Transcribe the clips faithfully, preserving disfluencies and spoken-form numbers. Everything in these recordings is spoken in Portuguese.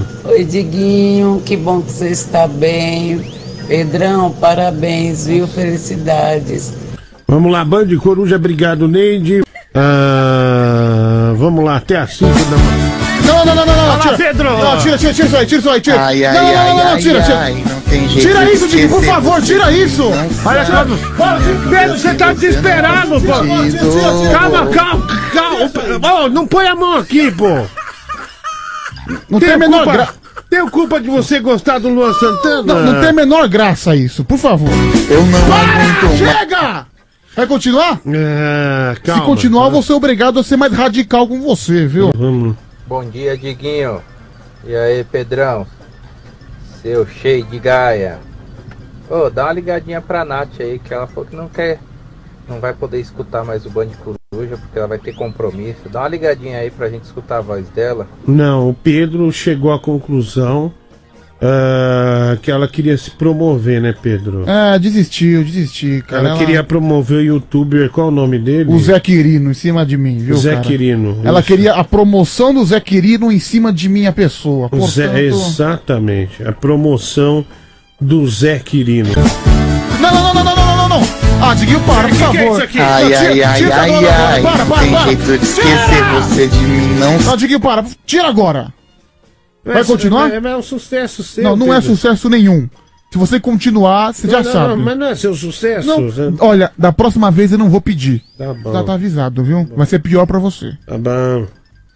Oi, Diguinho, que bom que você está bem. Pedrão, parabéns, viu? Felicidades. Vamos lá, Band Coruja, obrigado, Neide. Ah, vamos lá, até as cinco da manhã. Não, não, não, não, não, Olha tira, lá, Pedro! Não, tira, tira, tira isso aí, tira isso aí, tira. Ai, ai, não, não, ai, não, não, ai, tira, tira. ai, não tem jeito Tira de isso, Diguinho, por esquecer favor, você. tira isso. Olha quando... Pedro, você tá desesperado, pô. Calma, calma, calma. Oh, não põe a mão aqui, pô. Não tem a menor culpa, graça. Tenho culpa de você gostar do Luan Santana? Não, não tem a menor graça isso, por favor. Eu não Para, aguento. chega! Vai continuar? Ah, calma. Se continuar, eu vou ser obrigado a ser mais radical com você, viu? Vamos. Bom dia, Diguinho. E aí, Pedrão? Seu cheio de gaia. Ô, dá uma ligadinha pra Nath aí, que ela falou que não quer, não vai poder escutar mais o Band Coruja, porque ela vai ter compromisso. Dá uma ligadinha aí pra gente escutar a voz dela. Não, o Pedro chegou à conclusão uh, que ela queria se promover, né, Pedro? É, desistiu, desistiu, cara. Ela, Ela queria promover o youtuber, qual o nome dele? O Zé Quirino em cima de mim, viu, Zé cara? Quirino. Ela isso. queria a promoção do Zé Quirino em cima de minha pessoa. O Portanto... Zé, exatamente, a promoção do Zé Quirino. Não, não, não, não, não, não, não, não. Ah, Diguinho, para, por Que que é favor. isso aqui? Ai, Não, ai, tira- ai, tira ai, agora, ai. para, Não para, tem para. jeito de esquecer você de mim, não. Não, Diguinho, para. Tira agora. Vai continuar? É, é um sucesso seu. Não, não é Pedro. sucesso nenhum. Se você continuar, você já não, sabe. Não, mas não é seu sucesso. Não, Zé. olha, da próxima vez eu não vou pedir. Tá bom. Já tá avisado, viu? Vai ser pior pra você. Tá bom.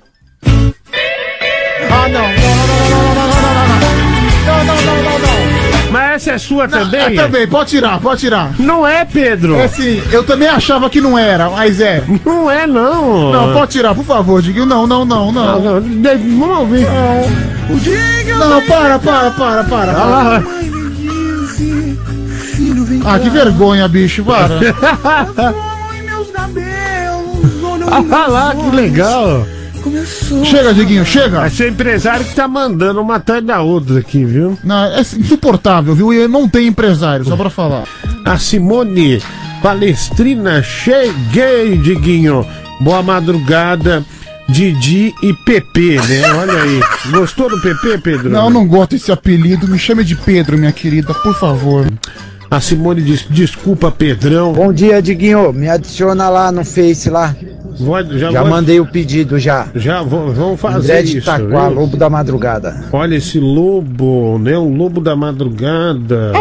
Ah, não. Não, não, não, não, não, não, não, não, não, não, não. Mas essa é sua também? É, também, pode tirar, pode tirar. Não é, Pedro. É sim, eu também achava que não era, mas é. Não é, não. Não, pode tirar, por favor, Diguinho. Não, não, não, não. Não, não, de- Vamos ouvir. Não, para, para, para, para. Olha lá. Ah, que vergonha, bicho, para. Olha lá, que legal. Chega, Diguinho, chega. Vai ser empresário que tá mandando uma atrás da outra aqui, viu? Não, é insuportável, viu? E eu não tenho empresário, só pra falar. A Simone Palestrina, cheguei, Diguinho. Boa madrugada, Didi e Pepe, né? Olha aí. Gostou do Pepe, Pedro? Não, eu não gosto desse apelido. Me chame de Pedro, minha querida, por favor. A Simone diz, desculpa, Pedrão. Bom dia, Diguinho. Me adiciona lá no Face lá. Vou- já Já vou- mandei o pedido já. Já vou- vamos fazer André de isso. Itaquá, viu? Lobo da Madrugada. Olha esse lobo, né? O lobo da madrugada.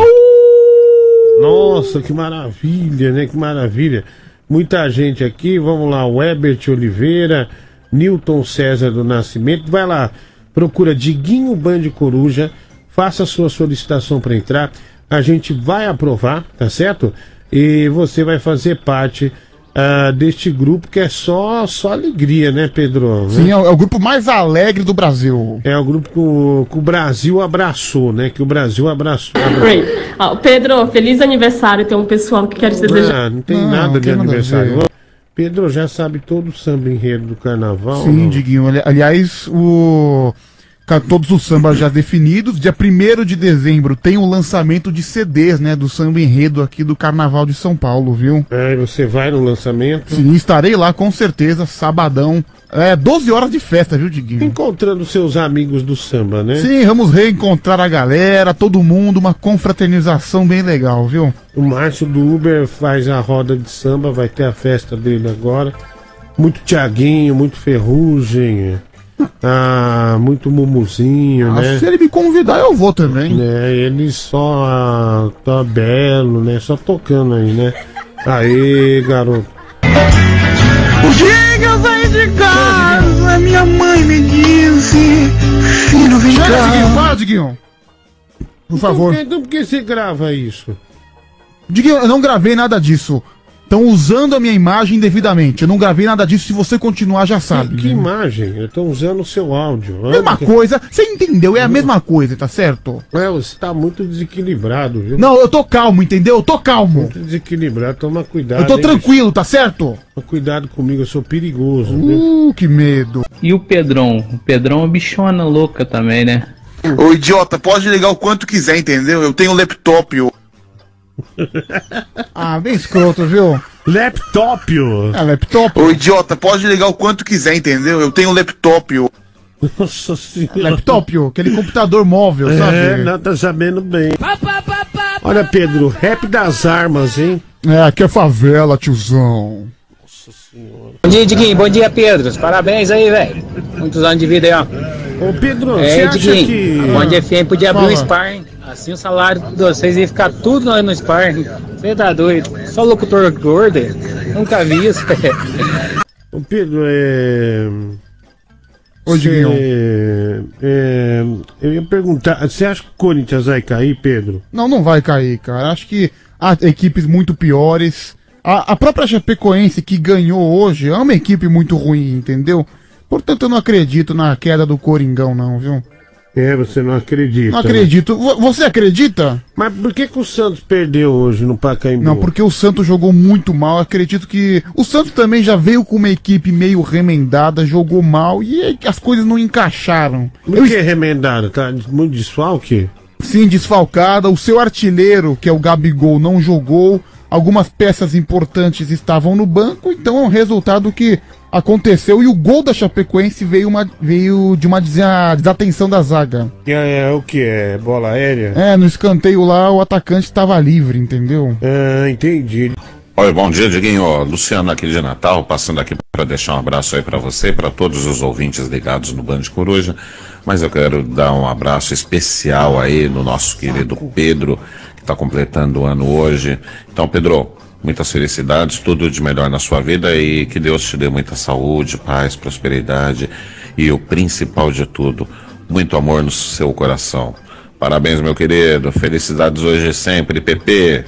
Nossa, que maravilha, né? Que maravilha. Muita gente aqui, vamos lá, o Herbert Oliveira, Newton César do Nascimento. Vai lá, procura Diguinho Band Coruja, faça a sua solicitação para entrar. A gente vai aprovar, tá certo? E você vai fazer parte ah, deste grupo que é só, só alegria, né, Pedro? Né? Sim, é o, é o grupo mais alegre do Brasil. É o grupo que o, que o Brasil abraçou, né? Que o Brasil abraçou. abraçou. Oi. Ah, Pedro, feliz aniversário. Tem um pessoal que quer te desejar. Ah, não tem Não, nada não de tem nada a aniversário. ver. Pedro já sabe todo o samba enredo do carnaval. Sim, não? Diguinho. Ali- Aliás, o... ca- todos os sambas já definidos. Dia primeiro de dezembro tem o lançamento de C Ds, né? Do samba enredo aqui do Carnaval de São Paulo, viu? Aí você vai no lançamento, Sim, estarei lá com certeza, sabadão. É, doze horas de festa, viu, Diguinho? encontrando seus amigos do samba, né? Sim, vamos reencontrar a galera, todo mundo, uma confraternização bem legal, viu? O Márcio do Uber faz a roda de samba, vai ter a festa dele agora. Muito Tiaguinho, muito Ferrugem, ah, muito Mumuzinho, Ah, né? se ele me convidar, eu vou também. né? Ele só ah, tá belo, né? Só tocando aí, né? Aê, garoto. O dia que eu saí de casa, minha mãe me disse: filho, vem Chega, cá. Diguinho, para, Diguinho. Por favor. Então, então por que você grava isso? Diguinho, eu não gravei nada disso. Estão usando a minha imagem indevidamente. Eu não gravei nada disso. Se você continuar, já sabe. Que, que né? imagem? Estão usando o seu áudio. Mesma coisa. Você entendeu? É a mesma coisa, tá certo? É, você tá muito desequilibrado, viu? Não, eu tô calmo, entendeu? Eu tô calmo. Muito desequilibrado. Toma cuidado. Eu tô hein, tranquilo, tá certo? Toma cuidado comigo, eu sou perigoso. viu? Uh, que medo. E o Pedrão? O Pedrão é uma bichona louca também, né? Ô idiota, pode ligar o quanto quiser, entendeu? Eu tenho laptop. Ô. Ah, bem escroto, viu? Laptop! ô. É, laptop. Ô idiota, pode ligar o quanto quiser, entendeu? Eu tenho laptop. Ô. Nossa senhora. Laptop, aquele computador móvel, sabe? É, não tá sabendo bem. Olha, Pedro, rap das armas, hein? É, aqui é favela, tiozão. Nossa senhora. Bom dia, Diguinho. Bom dia, Pedro. Parabéns aí, velho. Muitos anos de vida aí, ó. Ô, Pedro, é, você acha Diguinho, que... a Band F M podia abrir Fala. um Spar, hein? Assim o salário de vocês ia ficar tudo no, no Spar, hein? Você tá doido. Só locutor gordo. Nunca vi isso. Ô, Pedro, é... Ô, Diguinho. Cê... É... Eu ia perguntar, você acha que o Corinthians vai cair, Pedro? Não, não vai cair, cara. Acho que há equipes muito piores. A, a própria Chapecoense, que ganhou hoje, é uma equipe muito ruim, entendeu? Portanto, eu não acredito na queda do Coringão, não, viu? É, você não acredita. Não acredito. Né? Você acredita? Mas por que, que o Santos perdeu hoje no Pacaembu? Não, porque o Santos jogou muito mal. Eu acredito que o Santos também já veio com uma equipe meio remendada, jogou mal e as coisas não encaixaram. Por Eu... que remendado? Tá muito desfalque? Sim, desfalcada. O seu artilheiro, que é o Gabigol, não jogou. Algumas peças importantes estavam no banco, então é um resultado que aconteceu. E o gol da Chapecoense veio, uma, veio de uma desa- desatenção da zaga. É, é o que? É bola aérea? É, no escanteio lá o atacante estava livre, entendeu? Ah, entendi. Oi, bom dia, Diguinho. Luciano aqui de Natal, passando aqui para deixar um abraço aí para você, para todos os ouvintes ligados no Band Coruja. Mas eu quero dar um abraço especial aí no nosso querido Pedro, que está completando o ano hoje. Então, Pedro, muitas felicidades, tudo de melhor na sua vida e que Deus te dê muita saúde, paz, prosperidade e o principal de tudo, muito amor no seu coração. Parabéns, meu querido. Felicidades hoje e sempre, Pepe.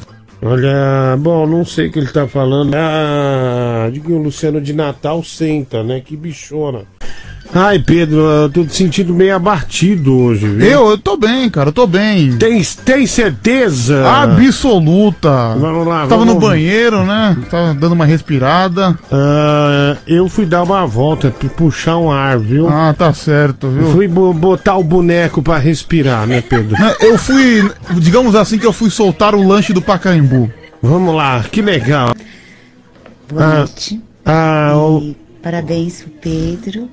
Olha, bom, não sei o que ele tá falando. Ah, diga o Luciano de Natal senta, né? Que bichona. Ai, Pedro, eu tô te sentindo meio abatido hoje, viu? Eu, eu tô bem, cara, eu tô bem. Tem, tem certeza? Absoluta. Vamos lá, Tava vamos... no banheiro, né? Tava dando uma respirada. Ah, eu fui dar uma volta, puxar um ar, viu? Ah, tá certo, viu? Eu fui bo- botar o boneco pra respirar, né, Pedro? Eu fui, digamos assim, que eu fui soltar o lanche do Pacaembu. Vamos lá, que legal. Boa Ah, noite. Ah, E o... parabéns pro Pedro.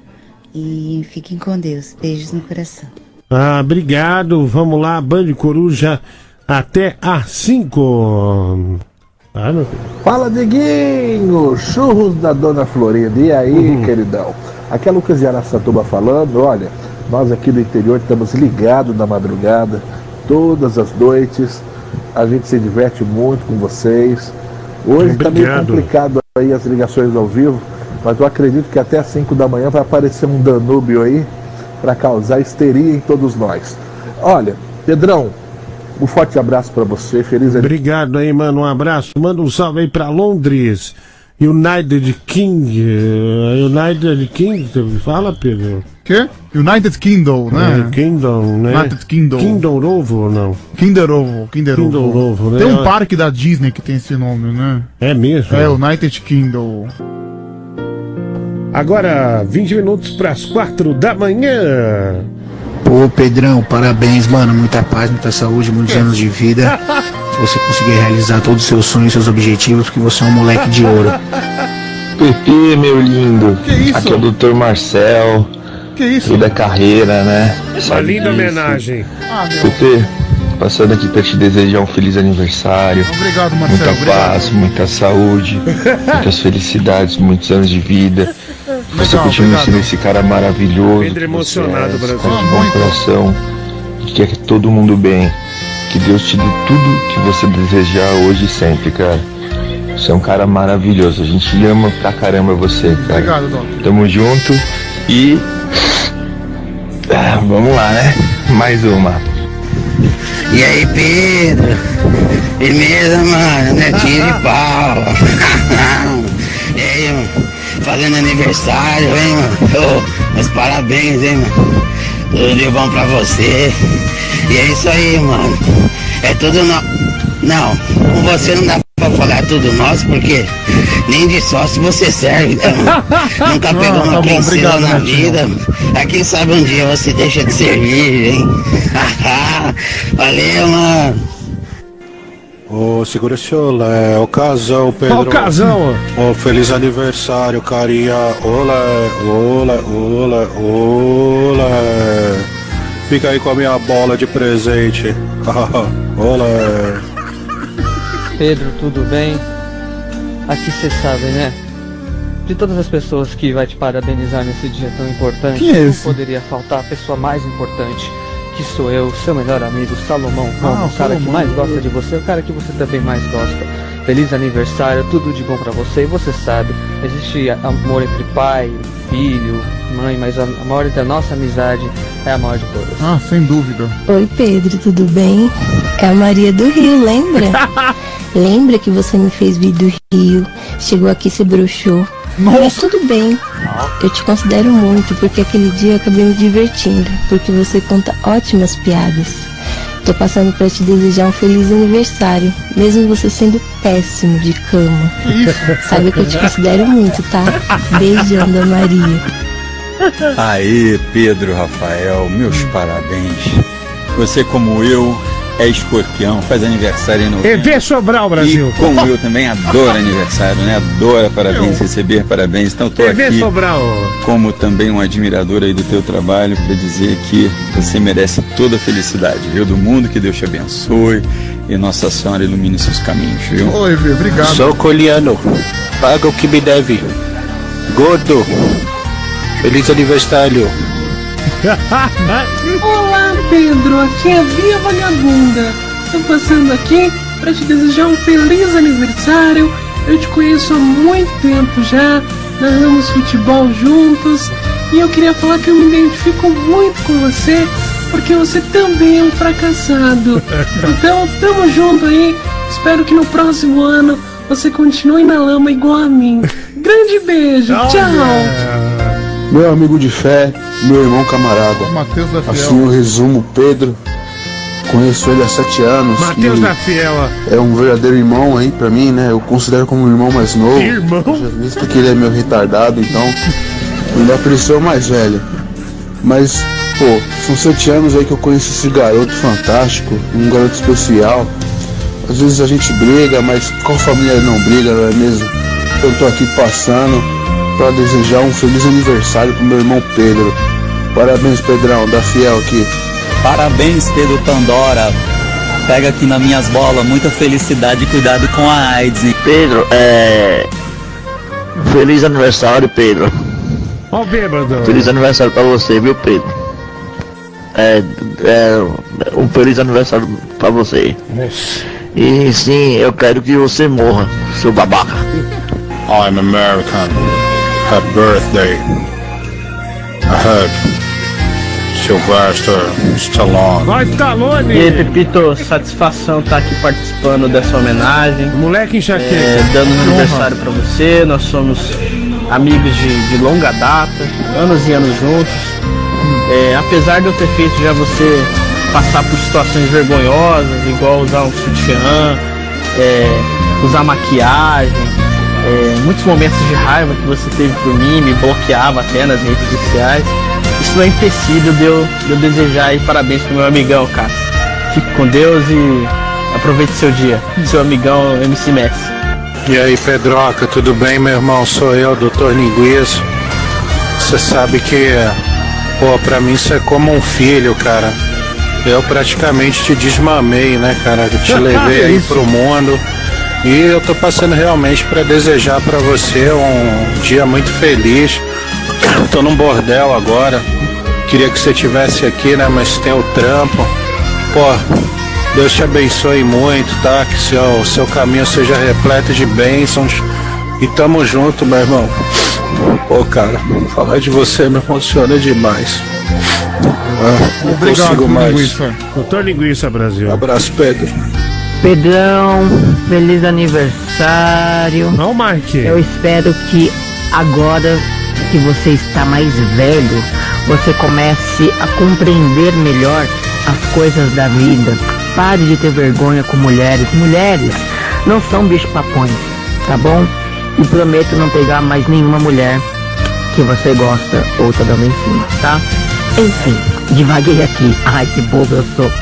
E fiquem com Deus. Beijos no coração. ah, obrigado. Vamos lá, Band Coruja, até às cinco. Ah, meu filho. Fala, Diguinho! Churros da Dona Florinda. E aí, Uhum. queridão? Aqui é Lucas de Araçatuba falando. Olha, nós aqui do interior estamos ligados na madrugada, todas as noites. A gente se diverte muito com vocês. Hoje está meio Obrigado. complicado aí as ligações ao vivo, mas eu acredito que até às cinco da manhã vai aparecer um Danúbio aí para causar histeria em todos nós. Olha, Pedrão, um forte abraço para você, feliz Obrigado aí, mano, um abraço. Manda um salve aí pra Londres, United King, eh, United Kingdom, fala, Pedro. Quê? United Kingdom, né? É, Kingdom, né? United Kingdom. Kingdom Novo ou não? Kinder Ovo, Kinder Ovo. Kinder Ovo, né? Tem um parque da Disney que tem esse nome, né? É mesmo? É, United Kingdom. Agora, vinte minutos pras quatro da manhã. Pô, Pedrão, parabéns, mano. Muita paz, muita saúde, muitos anos de vida. Se você conseguir realizar todos os seus sonhos, seus objetivos, porque você é um moleque de ouro. Pepe, meu lindo. Que isso? Aqui é o doutor Marcel. Que isso? Toda a carreira, né? Uma Sabe linda disso. homenagem. Ah, meu. Pepe, passando aqui pra te desejar um feliz aniversário. Obrigado, Marcelo. Muita Obrigado. paz, muita saúde, muitas felicidades, muitos anos de vida. Você Legal, continua obrigado. sendo esse cara maravilhoso. Pedro que você emocionado, é, esse Brasil. cara de Ah, bom muito. coração, que quer todo mundo bem. Que Deus te dê tudo que você desejar hoje e sempre, cara. Você é um cara maravilhoso. A gente ama pra caramba você, cara. Obrigado, Doc. Tamo junto e. Ah, vamos lá, né? Mais uma. E aí, Pedro? Beleza, mano? Netinho de Paula. E aí, mano? Fazendo aniversário, hein, mano? Ô, meus parabéns, hein, mano? Tudo de bom pra você. E é isso aí, mano. É tudo no... Não, com você não dá pra falar tudo nosso, porque nem de sócio você serve, né, mano? Nunca pegou Ah, uma tá bom, princesa obrigado, na Netinho. vida. Aí quem sabe um dia você deixa de servir, hein? Valeu, mano. Ô, segura seu lé, ô casão, Pedro. Ó o casão. Ô, feliz aniversário, carinha. Olé, olé, olé, olé. Fica aí com a minha bola de presente. Olé. Pedro, tudo bem? Aqui você sabe, né? De todas as pessoas que vai te parabenizar nesse dia tão importante, Quem é não esse? poderia faltar a pessoa mais importante, que sou eu, seu melhor amigo, Salomão Ramos, Ah, o cara Salomão. que mais gosta de você, o cara que você também mais gosta. Feliz aniversário, tudo de bom pra você. E você sabe, existe amor entre pai, filho, mãe, mas a a maior da nossa amizade é a maior de todas. Ah, sem dúvida. Oi, Pedro, tudo bem? É a Maria do Rio, lembra? Lembra que você me fez vir do Rio? Chegou aqui e se broxou. Mas tudo bem. Eu te considero muito, porque aquele dia eu acabei me divertindo, porque você conta ótimas piadas. Tô passando pra te desejar um feliz aniversário, mesmo você sendo péssimo de cama. Sabe que eu te considero muito, tá? Beijando a Maria. Aê, Pedro Rafael, meus parabéns. Você, como eu, é escorpião, faz aniversário em novembro. E vê Sobral, Brasil. E como eu também adoro aniversário, né? Adoro parabéns, receber parabéns. Então tô E vê aqui Sobral. como também um admirador aí do teu trabalho para dizer que você merece toda a felicidade, viu? Do mundo, que Deus te abençoe e Nossa Senhora ilumine seus caminhos, viu? Oi, Vê, obrigado. Sou Coliano, paga o que me deve. Gordo, feliz aniversário. Olá, Pedro, aqui é a Via Vagabunda. Estou passando aqui para te desejar um feliz aniversário. Eu te conheço há muito tempo já, narramos futebol juntos e eu queria falar que eu me identifico muito com você, porque você também é um fracassado. Então, tamo junto aí. Espero que no próximo ano você continue na lama igual a mim. Grande beijo, tchau. Meu amigo de fé, meu irmão camarada. Matheus da Fiel. Assim eu resumo Pedro. Conheço ele há sete anos. Matheus e da Fiel. É um verdadeiro irmão aí pra mim, né? Eu considero como um irmão mais novo. Irmão? Já visto que ele é meu retardado, então ainda por isso é o mais velho. Mas, pô, são sete anos aí que eu conheço esse garoto fantástico, um garoto especial. Às vezes a gente briga, mas qual família não briga, não é mesmo? Eu tô aqui passando para desejar um feliz aniversário pro meu irmão Pedro. Parabéns, Pedrão, da Fiel aqui. Parabéns, Pedro Pandora. Pega aqui nas minhas bolas, muita felicidade e cuidado com a AIDS. Hein? Pedro, é... Feliz aniversário, Pedro. Ó o bêbado. Feliz aniversário pra você, viu, Pedro? É... é um feliz aniversário pra você. Nossa. E sim, eu quero que você morra, seu babaca. I'm American. Happy birthday. I heard Sylvester Stallone. Nós, Stallone. E aí, Pepito, satisfação estar aqui participando dessa homenagem. Moleque enxaqueca. É, dando um aniversário pra você. Nós somos amigos de, de longa data, anos e anos juntos. É, apesar de eu ter feito já você passar por situações vergonhosas, igual usar um sutiã, é, usar maquiagem, é, muitos momentos de raiva que você teve por mim, me bloqueava até nas redes sociais. Isso não é empecilho de eu, de eu desejar aí parabéns pro meu amigão, cara. Fique com Deus e aproveite seu dia. Seu amigão M C Messi. E aí, Pedroca, tudo bem, meu irmão? Sou eu, doutor Linguiça. Você sabe que, pô, pra mim isso é como um filho, cara. Eu praticamente te desmamei, né, cara? Eu te levei aí pro mundo. E eu tô passando realmente pra desejar pra você um dia muito feliz. Tô num bordel agora. Queria que você tivesse aqui, né? Mas tem o trampo. Pô, Deus te abençoe muito, tá? Que seu, seu caminho seja repleto de bênçãos. E tamo junto, meu irmão. Pô, cara, falar de você me emociona demais. Ah, não Obrigado, consigo mais. Linguiça. Doutor Linguiça, Brasil. Abraço, Pedro. Pedrão, feliz aniversário. Não, Mike. Eu espero que agora que você está mais velho, você comece a compreender melhor as coisas da vida. Pare de ter vergonha com mulheres. Mulheres não são bicho-papões, tá bom? E prometo não pegar mais nenhuma mulher que você gosta ou tá dando em cima, tá? Enfim, devaguei aqui. Ai, que bobo eu sou.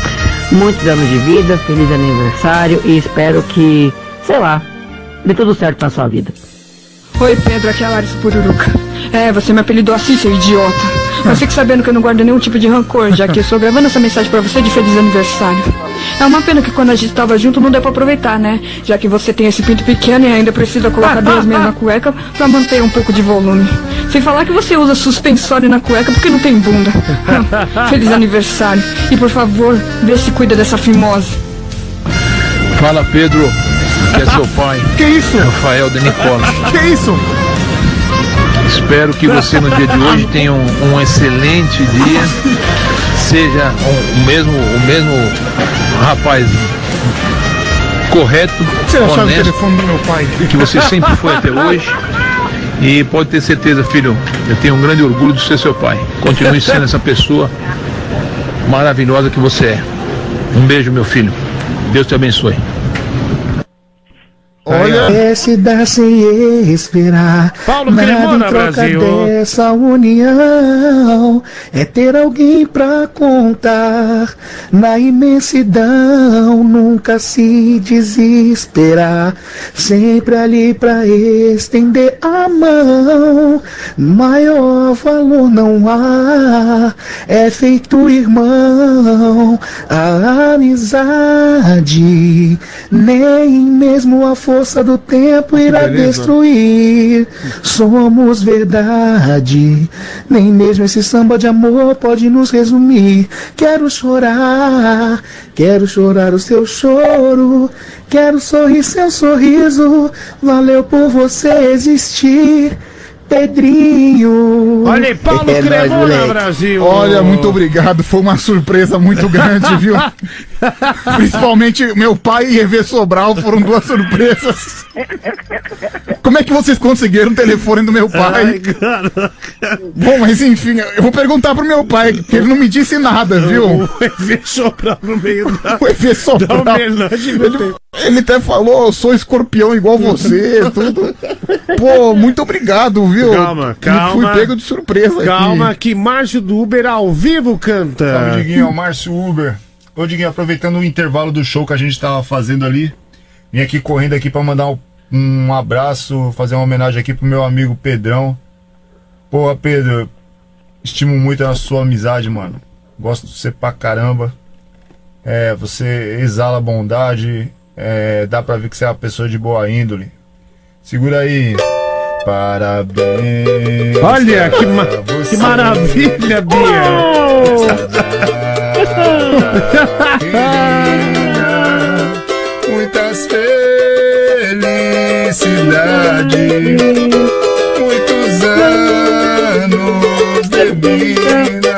muitos anos de vida, feliz aniversário e espero que, sei lá, dê tudo certo na sua vida. Oi, Pedro, aqui é a Larissa Pururuca. É, você me apelidou assim, seu idiota. Mas fique sabendo que eu não guardo nenhum tipo de rancor, já que eu estou gravando essa mensagem pra você de feliz aniversário. É uma pena que quando a gente tava junto não deu pra aproveitar, né? Já que você tem esse pinto pequeno e ainda precisa colocar duas meias na cueca pra manter um pouco de volume. Sem falar que você usa suspensório na cueca porque não tem bunda. Feliz aniversário. E por favor, vê se cuida dessa fimose. Fala, Pedro. Que é seu pai. Que isso? Rafael de Nicola. Que isso? Espero que você no dia de hoje tenha um, um excelente dia. Seja um, o mesmo o mesmo rapaz correto, você achava honesto, o telefone do meu pai? Que você sempre foi até hoje. E pode ter certeza, filho, eu tenho um grande orgulho de ser seu pai. Continue sendo essa pessoa maravilhosa que você é. Um beijo, meu filho. Deus te abençoe. Olha, é se dar sem esperar. Paulo nada Cremona, em troca Brasil. dessa união é ter alguém pra contar na imensidão, nunca se desesperar, sempre ali pra estender a mão. Maior valor não há, é feito irmão. A amizade nem mesmo a força força do tempo irá destruir. Somos verdade, nem mesmo esse samba de amor pode nos resumir. Quero chorar, quero chorar o seu choro, quero sorrir seu sorriso. Valeu por você existir, Pedrinho. Olha aí, Paulo é Cremona, nóis, Brasil. Olha, muito obrigado, foi uma surpresa muito grande, viu? Principalmente meu pai e Hervé Sobral foram duas surpresas. Como é que vocês conseguiram o telefone do meu pai? Ai, bom, mas enfim, eu vou perguntar pro meu pai, que ele não me disse nada, viu? O Hervé Sobral no meio da, o Hervé Sobral. da homenagem. Ele, ele até falou, eu sou escorpião igual você, tudo. Pô, muito obrigado, viu? Calma, calma. Fui pego de surpresa. Calma, aqui. que Márcio do Uber ao vivo canta. Salve, Diguinho, é o Márcio Uber. Ô, Diguinho, aproveitando o intervalo do show que a gente tava fazendo ali, vim aqui correndo aqui pra mandar um, um abraço, fazer uma homenagem aqui pro meu amigo Pedrão. Porra, Pedro, estimo muito a sua amizade, mano. Gosto de você pra caramba. É, você exala bondade, é, dá pra ver que você é uma pessoa de boa índole. Segura aí. Parabéns. Olha que, ma que maravilha, Bia. Oh! Muitas felicidades, muitos anos de vida.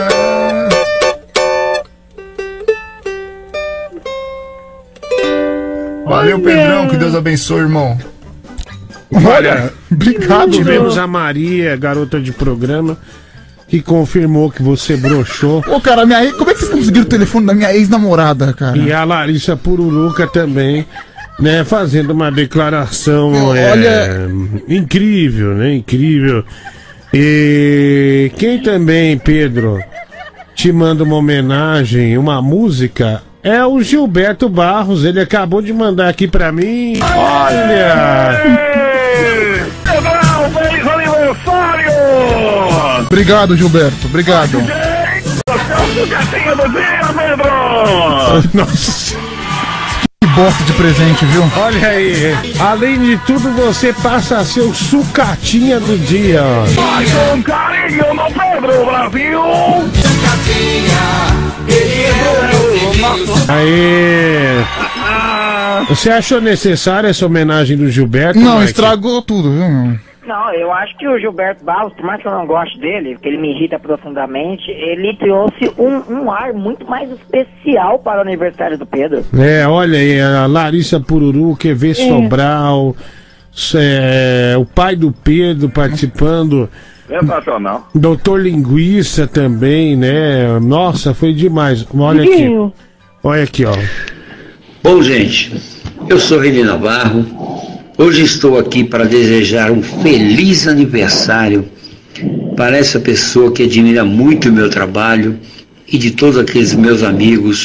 Valeu, Pedrão, que Deus abençoe, irmão. Olha, obrigado. Tivemos a Maria, garota de programa, que confirmou que você broxou. Ô, cara, minha ex, como é que vocês conseguiram o telefone da minha ex-namorada, cara? E a Larissa Pururuca também, né, fazendo uma declaração Olha... é, incrível, né, incrível. E quem também, Pedro, te manda uma homenagem, uma música, é o Gilberto Barros. Ele acabou de mandar aqui pra mim. Olha! Feliz aniversário! Obrigado, Gilberto, obrigado. Nossa, que bosta de presente, viu? Olha aí, além de tudo, você passa a ser o sucatinha do dia. Vai com carinho no Pedro, Brasil! Aí. Você achou necessária essa homenagem do Gilberto? Não, Mike? estragou tudo, viu, meu? Não, eu acho que o Gilberto Barros, por mais que eu não goste dele, porque ele me irrita profundamente, ele trouxe um, um ar muito mais especial para o aniversário do Pedro. É, olha aí, a Larissa Pururuca, Hervé Sobral, é, o pai do Pedro participando. Sensacional. Doutor Linguiça também, né? Nossa, foi demais. Olha aqui. Olha aqui, ó. Bom, gente, eu sou Reni Navarro. Hoje estou aqui para desejar um feliz aniversário para essa pessoa que admira muito o meu trabalho e de todos aqueles meus amigos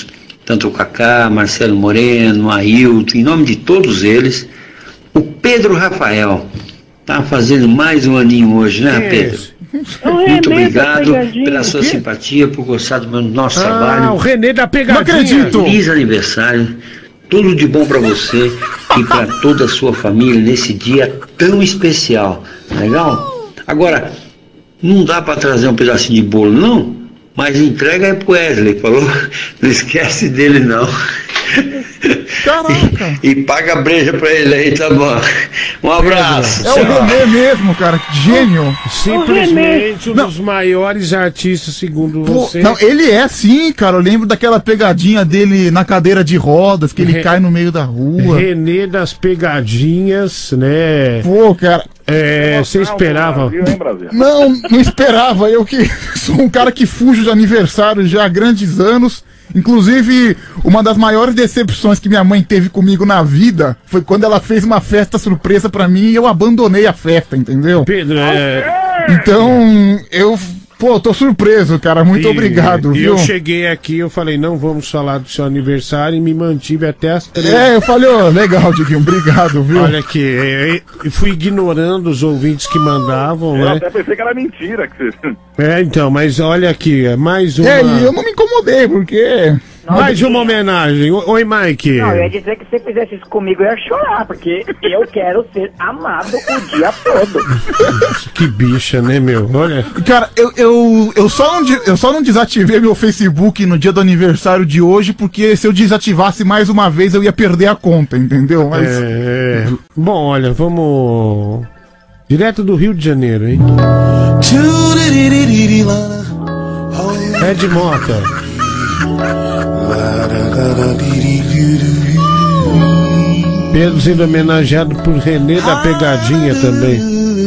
tanto o Kaká, Marcelo Moreno, Ailton, em nome de todos eles, o Pedro Rafael. Tá fazendo mais um aninho hoje, né, Que Pedro? Muito obrigado pela sua simpatia, por gostar do nosso Ah, trabalho. o Renê da pegadinha. Não acredito. Feliz aniversário. Tudo de bom pra você e pra toda a sua família nesse dia tão especial. Legal? Agora, não dá pra trazer um pedacinho de bolo, não? Mas entrega aí pro Wesley, falou? Não esquece dele, não. Caraca! E, e paga a breja pra ele aí, tá bom? Um abraço. É o Renê mesmo, cara, que gênio. Simplesmente um dos maiores artistas, segundo Pô, você. não, ele é sim, cara. Eu lembro daquela pegadinha dele na cadeira de rodas, que ele Re- cai no meio da rua. Renê das pegadinhas, né? Pô, cara. É, você esperava. Não, não esperava. Eu que sou um cara que fujo de aniversário já há grandes anos. Inclusive, uma das maiores decepções que minha mãe teve comigo na vida foi quando ela fez uma festa surpresa pra mim e eu abandonei a festa, entendeu? Pedro, é... Então, eu, pô, tô surpreso, cara. Muito E- obrigado, E viu? eu cheguei aqui, eu falei, não vamos falar do seu aniversário e me mantive até as três. É, eu falei, ó, legal, Diguinho, obrigado, viu? Olha aqui, eu eu fui ignorando os ouvintes que mandavam, Eu né? até pensei que era mentira. Que você... É, então, mas olha aqui, é mais uma... É, e eu não me incomodei, porque... Mais uma homenagem. O- Oi, Mike. Não, eu ia dizer que se você fizesse isso comigo eu ia chorar, porque eu quero ser amado o dia todo. Que bicha, né, meu? Olha... Cara, eu, eu, eu, só não, de- eu só não desativei meu Facebook no dia do aniversário de hoje, porque se eu desativasse mais uma vez eu ia perder a conta, entendeu? Mas... É, é. Bom, olha, vamos... Direto do Rio de Janeiro, hein? Ed Mota. Pedro sendo homenageado por Renê da Pegadinha também.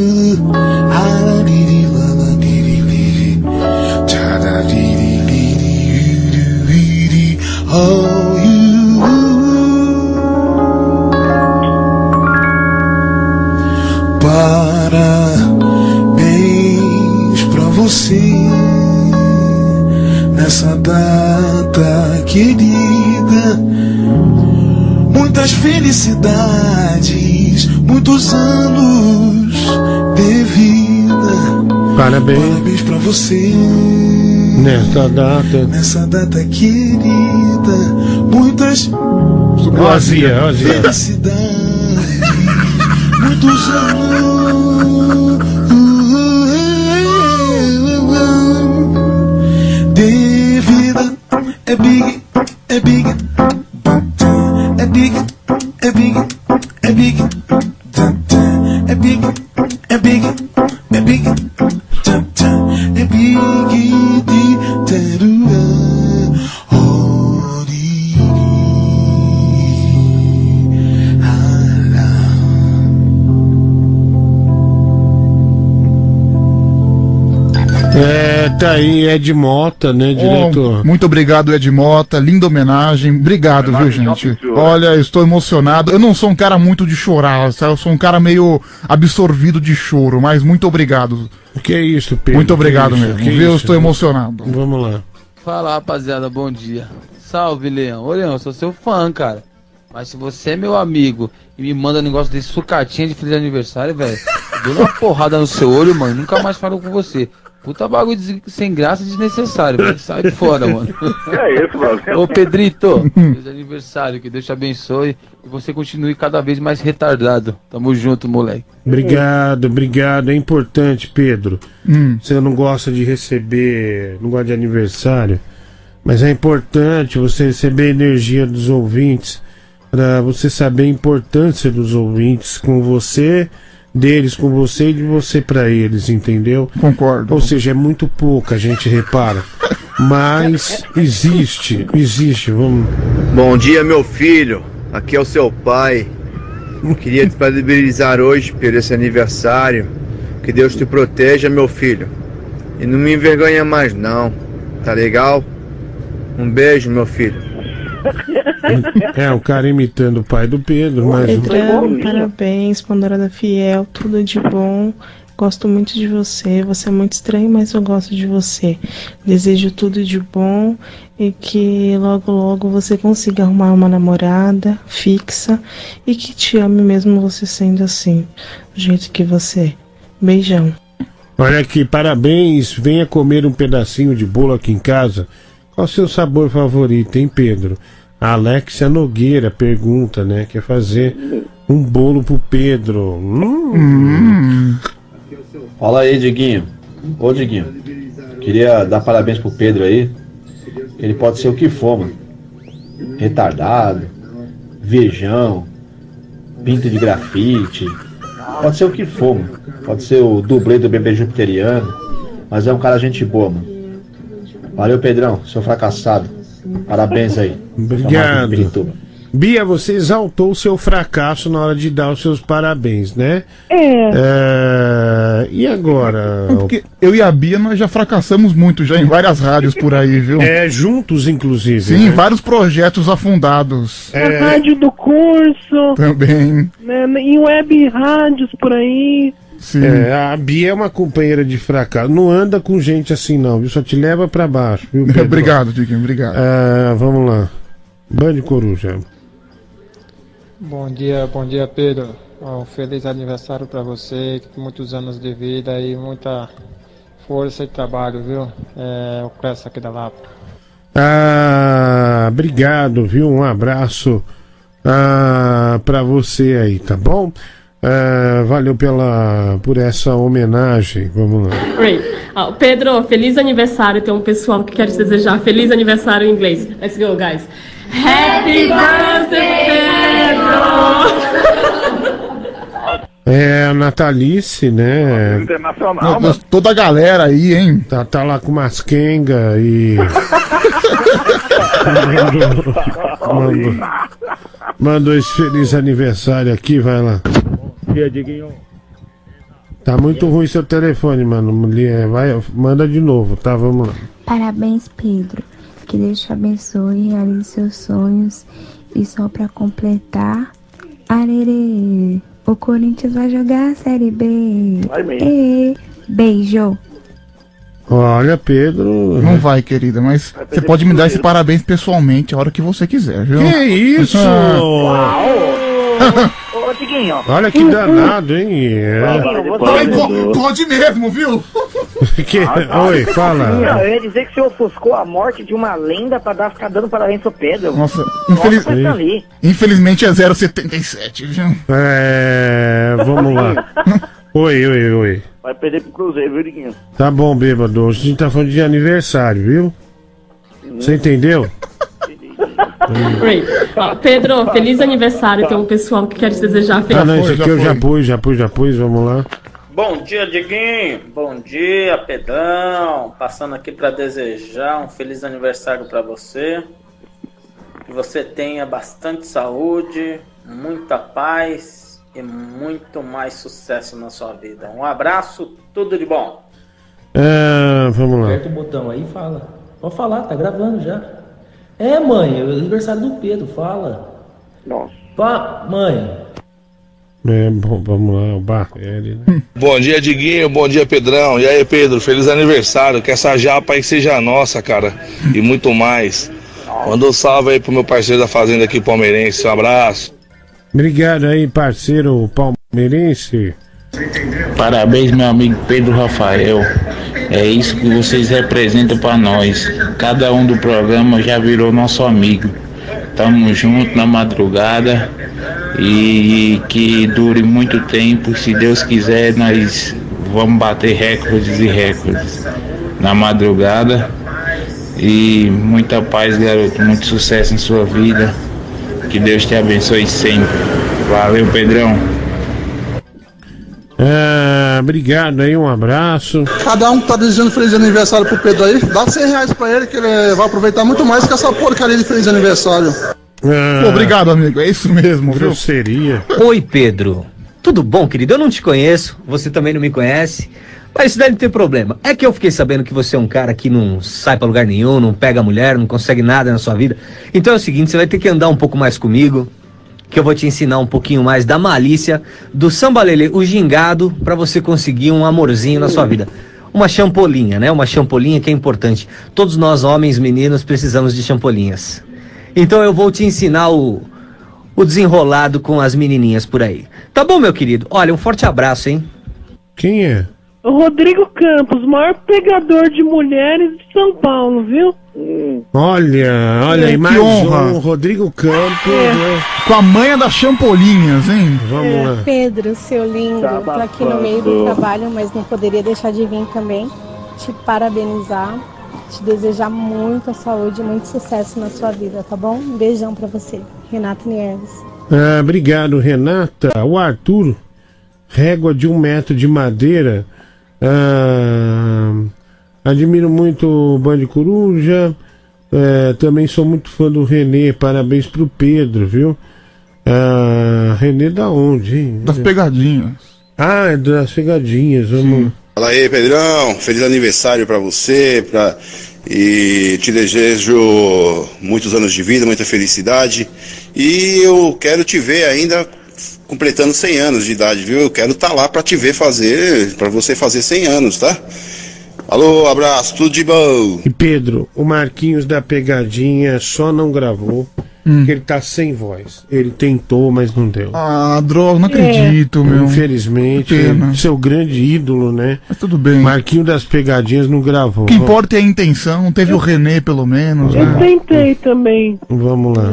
Parabéns pra você nessa data querida. Muitas felicidades, muitos anos de vida. Parabéns. Parabéns pra você Nesta data. nessa data querida. Muitas Ozia, Ozia. felicidades, muitos anos de vida. É big, é big, é big, é big, é big, é big, é big, é big, é big de terura. É, tá aí, Ed Mota, né, diretor? Oh, muito obrigado, Ed Mota. Linda homenagem. Obrigado, viu, gente? Olha, eu estou emocionado. Eu não sou um cara muito de chorar, sabe? Eu sou um cara meio absorvido de choro, mas muito obrigado. Que é isso, Pedro? Muito obrigado Que isso? mesmo, Que viu? Eu isso? estou emocionado. Vamos lá. Fala, rapaziada, bom dia. Salve, Leão. Ô, Leão, eu sou seu fã, cara. Mas se você é meu amigo e me manda um negócio desse sucatinha de feliz aniversário, velho, eu dou uma porrada no seu olho, mano, nunca mais falo com você. Puta bagulho des- sem graça e desnecessário, velho. Sai de fora, mano. Que é isso, mano? Ô, Pedrito, feliz aniversário, que Deus te abençoe e você continue cada vez mais retardado. Tamo junto, moleque. Obrigado, obrigado. É importante, Pedro. Hum. Você não gosta de receber, não gosta de aniversário, mas é importante você receber a energia dos ouvintes, para você saber a importância dos ouvintes com você, deles com você e de você pra eles, entendeu? Concordo. Ou seja, é muito pouco, a gente repara. Mas existe, existe, vamos. Bom dia, meu filho. Aqui é o seu pai. Queria te parabenizar hoje por esse aniversário. Que Deus te proteja, meu filho. E não me envergonha mais, não. Tá legal? Um beijo, meu filho. É, o cara imitando o pai do Pedro, mas. Pedrão, parabéns, Pandora da Fiel, tudo de bom. Gosto muito de você, você é muito estranho, mas eu gosto de você. Desejo tudo de bom e que logo logo você consiga arrumar uma namorada fixa e que te ame mesmo você sendo assim, do jeito que você é. Beijão. Olha aqui, parabéns, venha comer um pedacinho de bolo aqui em casa. Qual o seu sabor favorito, hein, Pedro? A Alexia Nogueira pergunta, né? Quer fazer um bolo pro Pedro. Hum. Hum. Fala aí, Diguinho. Ô, Diguinho, queria dar parabéns pro Pedro aí. Ele pode ser o que for, mano. Retardado, virgão, pinto de grafite. Pode ser o que for, mano. Pode ser o dublê do bebê jupiteriano. Mas é um cara gente boa, mano. Valeu, Pedrão, seu fracassado. Parabéns aí. Obrigado. Bia, você exaltou o seu fracasso na hora de dar os seus parabéns, né? É. É... E agora? É porque eu e a Bia, nós já fracassamos muito já em várias rádios por aí, viu? É, juntos, inclusive. Sim, né? Vários projetos afundados. É... A rádio do curso. Também. Né, em web rádios por aí. Sim. É, a Bia é uma companheira de fracasso. Não anda com gente assim, não, viu? Só te leva pra baixo, viu, Pedro? Obrigado, Diguinho, obrigado. É, vamos lá. Band Coruja. Bom dia, bom dia, Pedro. Um feliz aniversário para você, muitos anos de vida e muita força e trabalho, viu? É o Clécio aqui da Lapa. Ah, obrigado, viu? Um abraço ah, para você aí, tá bom? Ah, valeu pela, por essa homenagem. Vamos lá. Oi. Oh, Pedro, feliz aniversário. Tem um pessoal que quer te desejar feliz aniversário em inglês. Let's go, guys. Happy birthday, Pedro! É a Natalice, né? Internacional, Meu, toda a galera aí, hein? Tá, tá lá com umas quenga e. mandou, mandou, mandou esse feliz aniversário aqui, vai lá. Bom dia, Diguinho. Tá muito ruim seu telefone, mano. Vai, manda de novo, tá? Vamos lá. Parabéns, Pedro. Que Deus te abençoe e realize seus sonhos. E só pra completar, arerê, o Corinthians vai jogar a Série B. Vai mesmo. E, beijo. Olha, Pedro... Não vai, querida, mas você pode me dar esse parabéns pessoalmente a hora que você quiser, viu? Que isso? Ah. Ô, Diguinho. Olha que danado, hein? É. Pode, pode mesmo, viu? que... Oi, fala. Não, eu ia dizer que você ofuscou a morte de uma lenda pra dar, ficar dando parabéns pro Pedro. Nossa, infeliz... Nossa, infelizmente é zero vírgula setenta e sete, viu? É, vamos lá. Oi, oi, oi. Vai perder pro Cruzeiro, viu, Diguinho? Tá bom, bêbado. A gente tá falando de aniversário, viu? Você entendeu? Oi. Oh, Pedro, feliz aniversário. Tem um pessoal que quer te desejar feliz Ah, não, isso aqui eu já pus, já pus, já pus, vamos lá. Bom dia, Diguinho. Bom dia, Pedrão. Passando aqui para desejar um feliz aniversário para você. Que você tenha bastante saúde, muita paz e muito mais sucesso na sua vida. Um abraço, tudo de bom. É, vamos lá. Aperta o botão aí e fala. Pode falar, tá gravando já. É, mãe, é o aniversário do Pedro, fala. Nossa. Pa... Mãe. É, bom, vamos lá, o Barrelli, né? Bom dia, Diguinho, bom dia, Pedrão. E aí, Pedro, feliz aniversário. Que essa japa aí seja nossa, cara. E muito mais. Manda um salve aí pro meu parceiro da fazenda aqui, palmeirense. Um abraço. Obrigado aí, parceiro palmeirense. Parabéns, meu amigo Pedro Rafael. É isso que vocês representam para nós. Cada um do programa já virou nosso amigo. Tamo junto na madrugada e que dure muito tempo. Se Deus quiser, nós vamos bater recordes e recordes na madrugada. E muita paz, garoto. Muito sucesso em sua vida. Que Deus te abençoe sempre. Valeu, Pedrão. É, obrigado aí, um abraço. Cada um que tá desejando feliz aniversário pro Pedro aí, dá cem reais pra ele que ele vai aproveitar muito mais que essa porcaria de feliz aniversário. É... Obrigado, amigo, é isso mesmo, viu? Seria. Oi, Pedro. Tudo bom, querido? Eu não te conheço, você também não me conhece, mas isso deve ter problema. É que eu fiquei sabendo que você é um cara que não sai pra lugar nenhum, não pega mulher, não consegue nada na sua vida. Então é o seguinte, você vai ter que andar um pouco mais comigo. que eu vou te ensinar um pouquinho mais da malícia do sambalele, o gingado, para você conseguir um amorzinho na sua vida. Uma champolinha, né? Uma champolinha que é importante. Todos nós, homens, meninos, precisamos de champolinhas. Então eu vou te ensinar o, o desenrolado com as menininhas por aí. Tá bom, meu querido? Olha, um forte abraço, hein? Quem é? O Rodrigo Campos, maior pegador de mulheres de São Paulo, viu? Olha, olha aí, Que mais honra. um, Rodrigo Campos. É. Né? Com a manha das champolinhas, hein? Vamos lá. Pedro, seu lindo, Tá tô aqui no meio do trabalho, mas não poderia deixar de vir também te parabenizar, te desejar muita saúde e muito sucesso na sua vida, tá bom? Um beijão pra você, Renata Nieves. Ah, obrigado, Renata. O Arthur, régua de um metro de madeira. Ah, admiro muito o Band Coruja. É, também sou muito fã do Renê. Parabéns pro Pedro, viu? Ah, Renê da onde, hein? Das pegadinhas. Ah, é das pegadinhas. Vamos. Fala aí, Pedrão. Feliz aniversário pra você. Pra... E te desejo muitos anos de vida, muita felicidade. E eu quero te ver ainda completando cem anos de idade, viu? Eu quero estar lá pra te ver fazer, pra você fazer cem anos, tá? Alô, abraço, tudo de bom. E Pedro, o Marquinhos da Pegadinha só não gravou Hum. porque ele tá sem voz. Ele tentou, mas não deu. Ah, droga, não acredito, meu. Infelizmente, Que pena. seu grande ídolo, né? Mas tudo bem. Marquinhos das Pegadinhas não gravou. O que importa é a intenção. Teve o Renê, pelo menos, Eu né? tentei também. Vamos lá.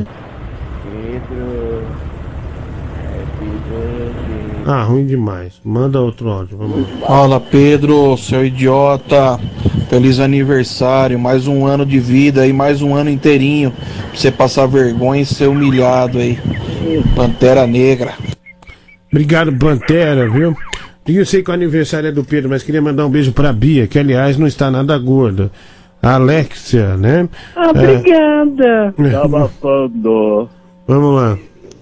Ah, ruim demais. Manda outro áudio, vamos lá. Fala, Pedro, seu idiota. Feliz aniversário, mais um ano de vida e mais um ano inteirinho pra você passar vergonha e ser humilhado aí. Pantera Negra. Obrigado, Pantera, viu? E eu sei que o aniversário é do Pedro, mas queria mandar um beijo pra Bia, que aliás não está nada gorda. A Alexia, né? Ah, obrigada. É. Tá abafando. Vamos lá.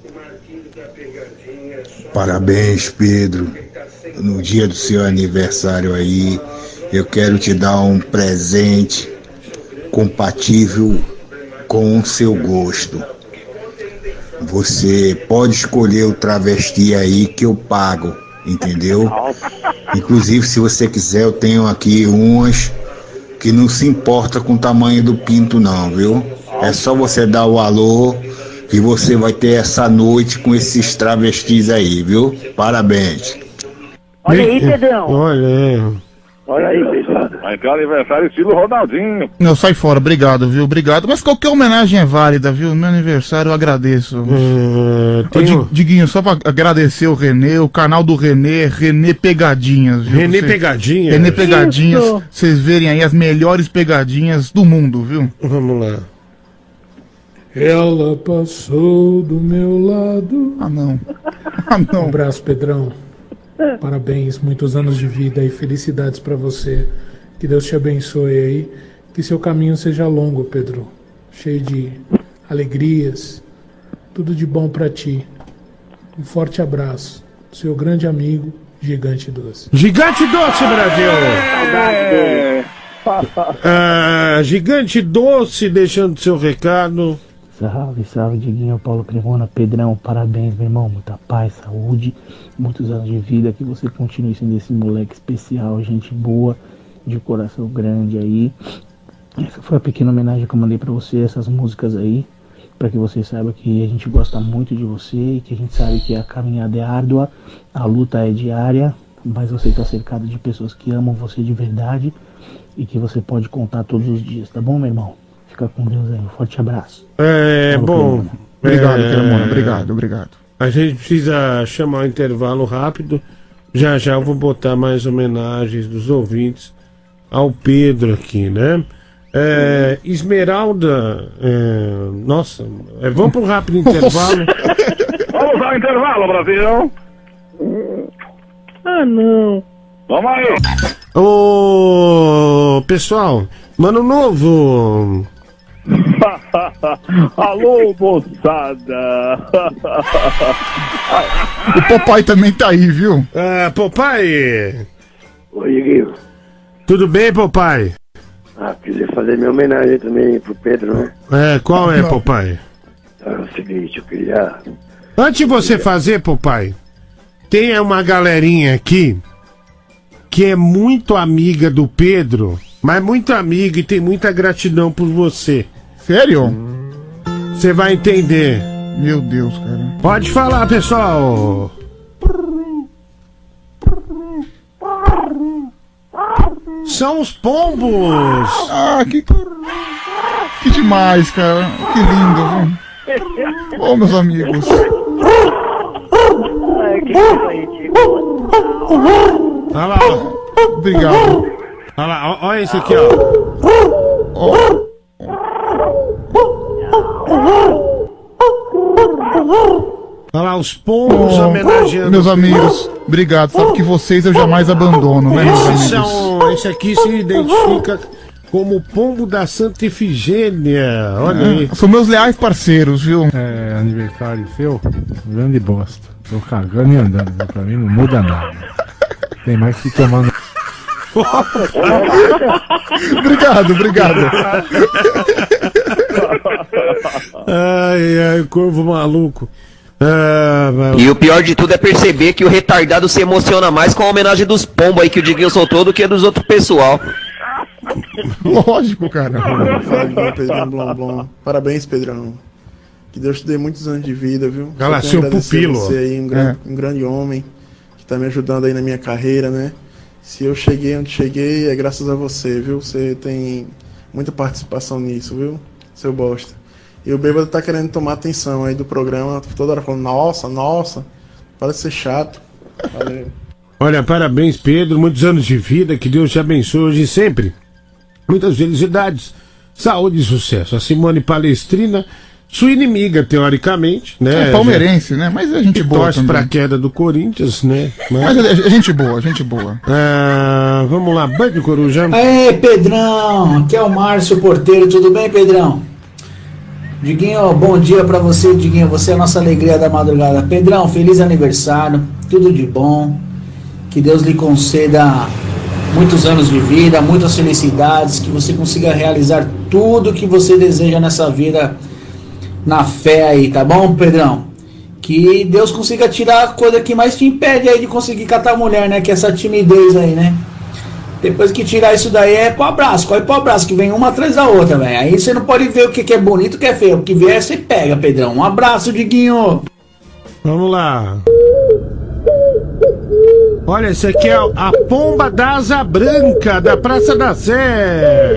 Parabéns, Pedro. No dia do seu aniversário aí, eu quero te dar um presente compatível com o seu gosto. Você pode escolher o travesti aí que eu pago, entendeu? Inclusive, se você quiser, eu tenho aqui umas que não se importa com o tamanho do pinto não, viu? É só você dar o alô que você vai ter essa noite com esses travestis aí, viu? Parabéns. Olha aí, Pedrão. Olha, é. Olha aí, Pedrão. Vai ter aniversário estilo Ronaldinho. Não, sai fora, obrigado, viu? Obrigado. Mas qualquer homenagem é válida, viu? Meu aniversário eu agradeço. É, Ô, tem Di- um- Diguinho, só pra agradecer o Renê, o canal do Renê é Renê Pegadinhas, viu? Renê Você- Pegadinhas. Renê Pegadinhas, Isso. vocês verem aí as melhores pegadinhas do mundo, viu? Vamos lá. Ela passou do meu lado. Ah, não. Ah, não. Um abraço, Pedrão. Parabéns, muitos anos de vida e felicidades pra você. Que Deus te abençoe aí. Que seu caminho seja longo, Pedro. Cheio de alegrias. Tudo de bom pra ti. Um forte abraço. Seu grande amigo, Gigante Doce. Gigante Doce, Brasil! Ah, Gigante Doce, deixando seu recado. Salve, salve, Diguinho, Paulo Cremona, Pedrão, parabéns, meu irmão, muita paz, saúde, muitos anos de vida, que você continue sendo esse moleque especial, gente boa, de coração grande aí. Essa foi a pequena homenagem que eu mandei pra você, essas músicas aí, pra que você saiba que a gente gosta muito de você e que a gente sabe que a caminhada é árdua, a luta é diária, mas você tá cercado de pessoas que amam você de verdade e que você pode contar todos os dias, tá bom, meu irmão? Fica com Deus aí, um forte abraço. É, Paulo bom. Cremona. Obrigado, é, Cremona, obrigado, obrigado. A gente precisa chamar um intervalo rápido. Já já eu vou botar mais homenagens dos ouvintes ao Pedro aqui, né? É, Esmeralda, é, nossa, é, vamos para um rápido intervalo. Vamos ao intervalo, Brasil. Ah, não. Vamos aí. Ô, pessoal, mano novo. Alô, moçada. O Popeye também tá aí, viu? Ah, Popeye. Oi, Guilherme. Tudo bem, Popeye? Ah, queria fazer minha homenagem também pro Pedro, né? É, qual é, Popeye? É o seguinte, eu queria Antes de você fazer, papai, tem uma galerinha aqui que é muito amiga do Pedro, mas muito amiga e tem muita gratidão por você. Sério? Você vai entender. Meu Deus, cara. Pode falar, pessoal. São os pombos. Ah, que... Que demais, cara. Que lindo, viu? Ô, meus amigos. Ai, que coisa ridícula. Olha lá, ó. Obrigado. Olha lá, ó, olha esse aqui, ó. Ó. Olha lá, os pombos Oh, homenageando. meus amigos, obrigado. Sabe que vocês eu jamais abandono, né, meus Esses amigos? são, esse aqui se identifica como o pombo da Santa Efigênia. Olha É, aí. são meus leais parceiros, viu? É, aniversário seu, grande bosta. Tô cagando e andando, né? Pra mim não muda nada. Tem mais que tomar no... Obrigado, obrigado. Ai, ai, corvo maluco. Ah, mas... E o pior de tudo é perceber que o retardado se emociona mais com a homenagem dos pombos aí que o Diguinho soltou do que dos outros pessoal. Lógico, cara. Fala, Pedrão Blom Blom. Parabéns, Pedrão. Que Deus te dê muitos anos de vida, viu? Olha lá, Só seu tenho a agradecer pupilo. Você aí, um, gran- um grande homem que tá me ajudando aí na minha carreira, né? Se eu cheguei onde cheguei, é graças a você, viu? Você tem muita participação nisso, viu? Seu bosta. E o bêbado tá querendo tomar atenção aí do programa, toda hora falando, nossa, nossa, para de ser chato. Valeu. Olha, parabéns, Pedro. Muitos anos de vida. Que Deus te abençoe hoje e sempre. Muitas felicidades, saúde e sucesso. A Simone Palestrina, sua inimiga, teoricamente, né? É palmeirense, né? Mas é gente que boa torce também. pra queda do Corinthians, né? Mas é, é gente boa, gente boa. Ah, vamos lá, Band Coruja. Aê, Pedrão, aqui é o Márcio Porteiro, tudo bem, Pedrão? Diguinho, bom dia pra você, Diguinho, você é a nossa alegria da madrugada. Pedrão, feliz aniversário, tudo de bom, que Deus lhe conceda muitos anos de vida, muitas felicidades, que você consiga realizar tudo que você deseja nessa vida, na fé aí, tá bom, Pedrão? Que Deus consiga tirar a coisa que mais te impede aí de conseguir catar mulher, né, que é essa timidez aí, né? Depois que tirar isso daí é pro abraço, corre pro abraço, que vem uma atrás da outra, velho. Aí você não pode ver o que, que é bonito e o que é feio. O que vier você pega, Pedrão. Um abraço, Diguinho. Vamos lá. Olha, esse aqui é a pomba da asa branca da Praça da Sé.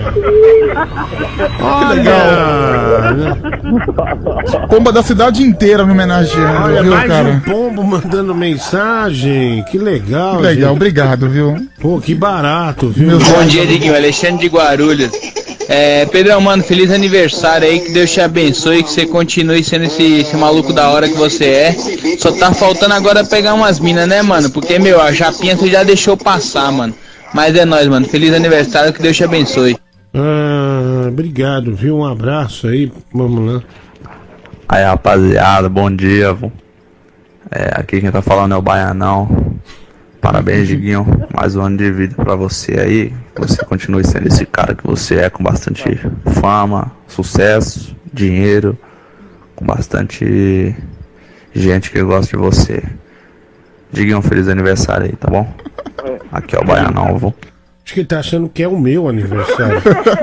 Olha, Pomba da cidade inteira me homenageando, olha, viu, mais cara? um pombo mandando mensagem. Que legal, Que legal, gente. obrigado, viu? Pô, que barato, viu? Bom dia, Diguinho. Alexandre de Guarulhos. É, Pedrão, mano, feliz aniversário aí, que Deus te abençoe, que você continue sendo esse, esse maluco da hora que você é. Só tá faltando agora pegar umas minas, né, mano? Porque, meu, a japinha você já deixou passar, mano. Mas é nóis, mano. Feliz aniversário, que Deus te abençoe. Ah, obrigado, viu? Um abraço aí. Vamos lá. Aí, rapaziada, bom dia. vô. É, aqui quem tá falando é o Baianão. Parabéns, Diguinho. Mais um ano de vida pra você aí. Que você continue sendo esse cara que você é, com bastante fama, sucesso, dinheiro, com bastante gente que gosta de você. Diguinho, um feliz aniversário aí, tá bom? Aqui é o Baianão, vô. Acho que ele tá achando que é o meu aniversário.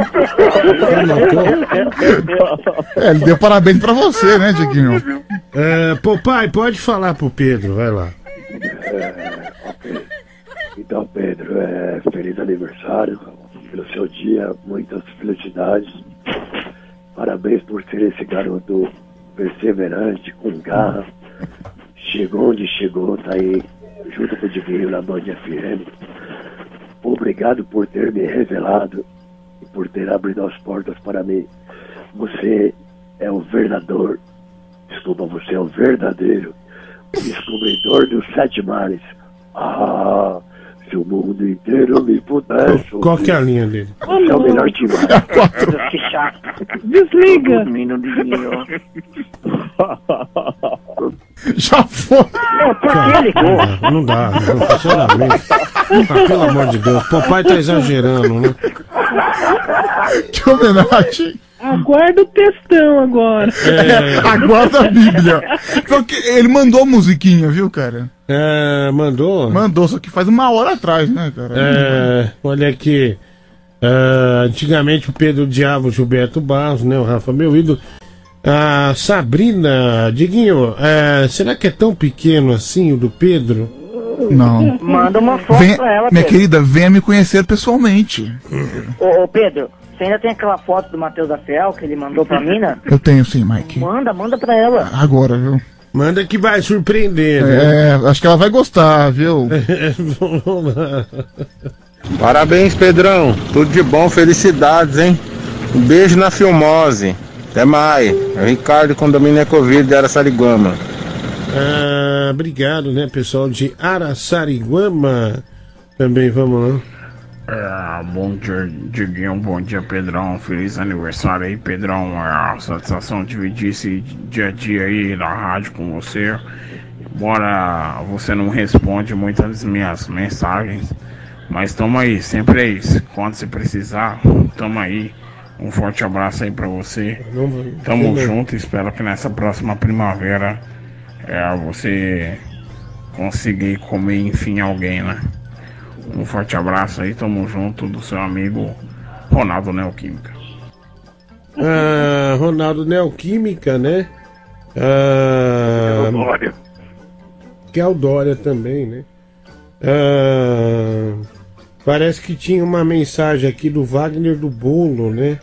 É, ele deu parabéns pra você, né, Diguinho? É, pô, pai, pode falar pro Pedro, vai lá. Então, Pedro, é, feliz aniversário pelo seu dia, muitas felicidades. Parabéns por ser esse garoto perseverante, com garra. Chegou onde chegou, tá aí junto com o Diguinho na Band F M. Obrigado por ter me revelado e por ter abrido as portas para mim. Você é o verdadeiro, desculpa, você é o verdadeiro descobridor dos sete mares. Ah, se o mundo inteiro me pudesse. Qual que é a linha dele? Você é o melhor time. Que chato. Desliga. Já foi. Não, não dá, não, sinceramente. Ah, pelo amor de Deus, papai tá exagerando, né? Que homenagem. Aguarda o textão agora. É. Aguarda a Bíblia. Só que ele mandou a musiquinha, viu, cara? É, mandou? Mandou, só que faz uma hora atrás, né, cara? É, olha aqui. Uh, antigamente o Pedro odiava o Gilberto Barros, né? O Rafa, meu ídolo. A uh, Sabrina, Diguinho, uh, será que é tão pequeno assim o do Pedro? Não. Manda uma foto Venha, pra ela, minha Pedro. querida, venha me conhecer pessoalmente. Ô, ô, Pedro, você ainda tem aquela foto do Matheus da Fiel que ele mandou pra mim, né? Eu tenho sim, Mike. Manda, manda pra ela. Agora, viu? Manda que vai surpreender, É, né? acho que ela vai gostar, viu? Parabéns, Pedrão. Tudo de bom, felicidades, hein? Um beijo na Filmose. Até mais. É o Ricardo, condomínio Ecoville de Araçariguama. Ah, obrigado, né, pessoal de Araçariguama. Também, vamos lá. É, bom dia, Diguinho, bom dia, Pedrão, feliz aniversário aí, Pedrão, é a satisfação de dividir esse dia a dia aí na rádio com você, embora você não responde muitas das minhas mensagens, mas tamo aí, sempre é isso, quando você precisar, tamo aí, um forte abraço aí pra você, tamo junto, espero que nessa próxima primavera é, você consiga ir comer enfim alguém, né? Um forte abraço aí, tamo junto, do seu amigo Ronaldo Neoquímica. Ah, Ronaldo Neoquímica, né? Ah, Dória. que é o Dória também, né? Ah, parece que tinha uma mensagem aqui do Wagner do Bolo, né?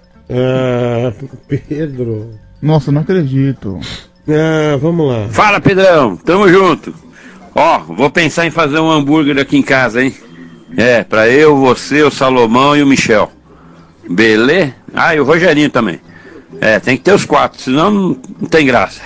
Ah, Pedro. Nossa, não acredito. Ah, vamos lá. Fala, Pedrão, tamo junto. Ó, vou pensar em fazer um hambúrguer aqui em casa, hein? É, pra eu, você, o Salomão e o Michel. Beleza? Ah, e o Rogerinho também. É, tem que ter os quatro, senão não, não tem graça.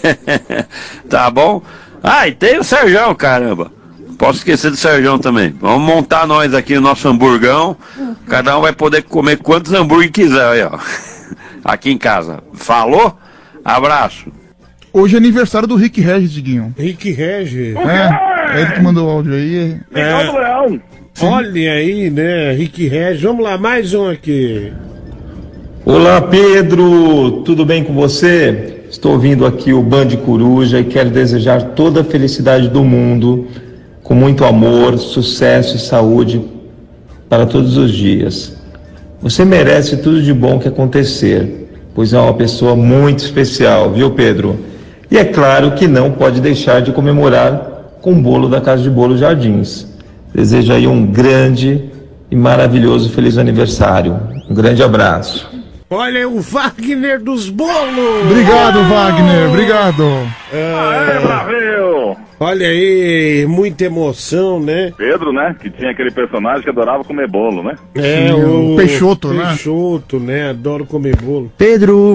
Tá bom? Ah, e tem o Serjão, caramba. Posso esquecer do Serjão também. Vamos montar nós aqui o nosso hamburgão. Cada um vai poder comer quantos hambúrguer quiser, aí, ó. Aqui em casa. Falou? Abraço. Hoje é aniversário do Rick Regis, Diguinho. Rick Regis? É, é ele que mandou o áudio aí. É, olha aí, né? Rick Regis. Vamos lá, mais um aqui. Olá, Pedro, tudo bem com você? Estou ouvindo aqui o Band Coruja e quero desejar toda a felicidade do mundo, com muito amor, sucesso e saúde para todos os dias. Você merece tudo de bom que acontecer, pois é uma pessoa muito especial, viu, Pedro? E é claro que não pode deixar de comemorar com o bolo da Casa de Bolo Jardins. Desejo aí um grande e maravilhoso feliz aniversário. Um grande abraço. Olha o Wagner dos bolos! Obrigado, Wagner, obrigado. É, Aê, Brasil! Olha aí, muita emoção, né? Pedro, né? Que tinha aquele personagem que adorava comer bolo, né? É, Sim, o o Peixoto, né? Peixoto, né? Adoro comer bolo. Pedro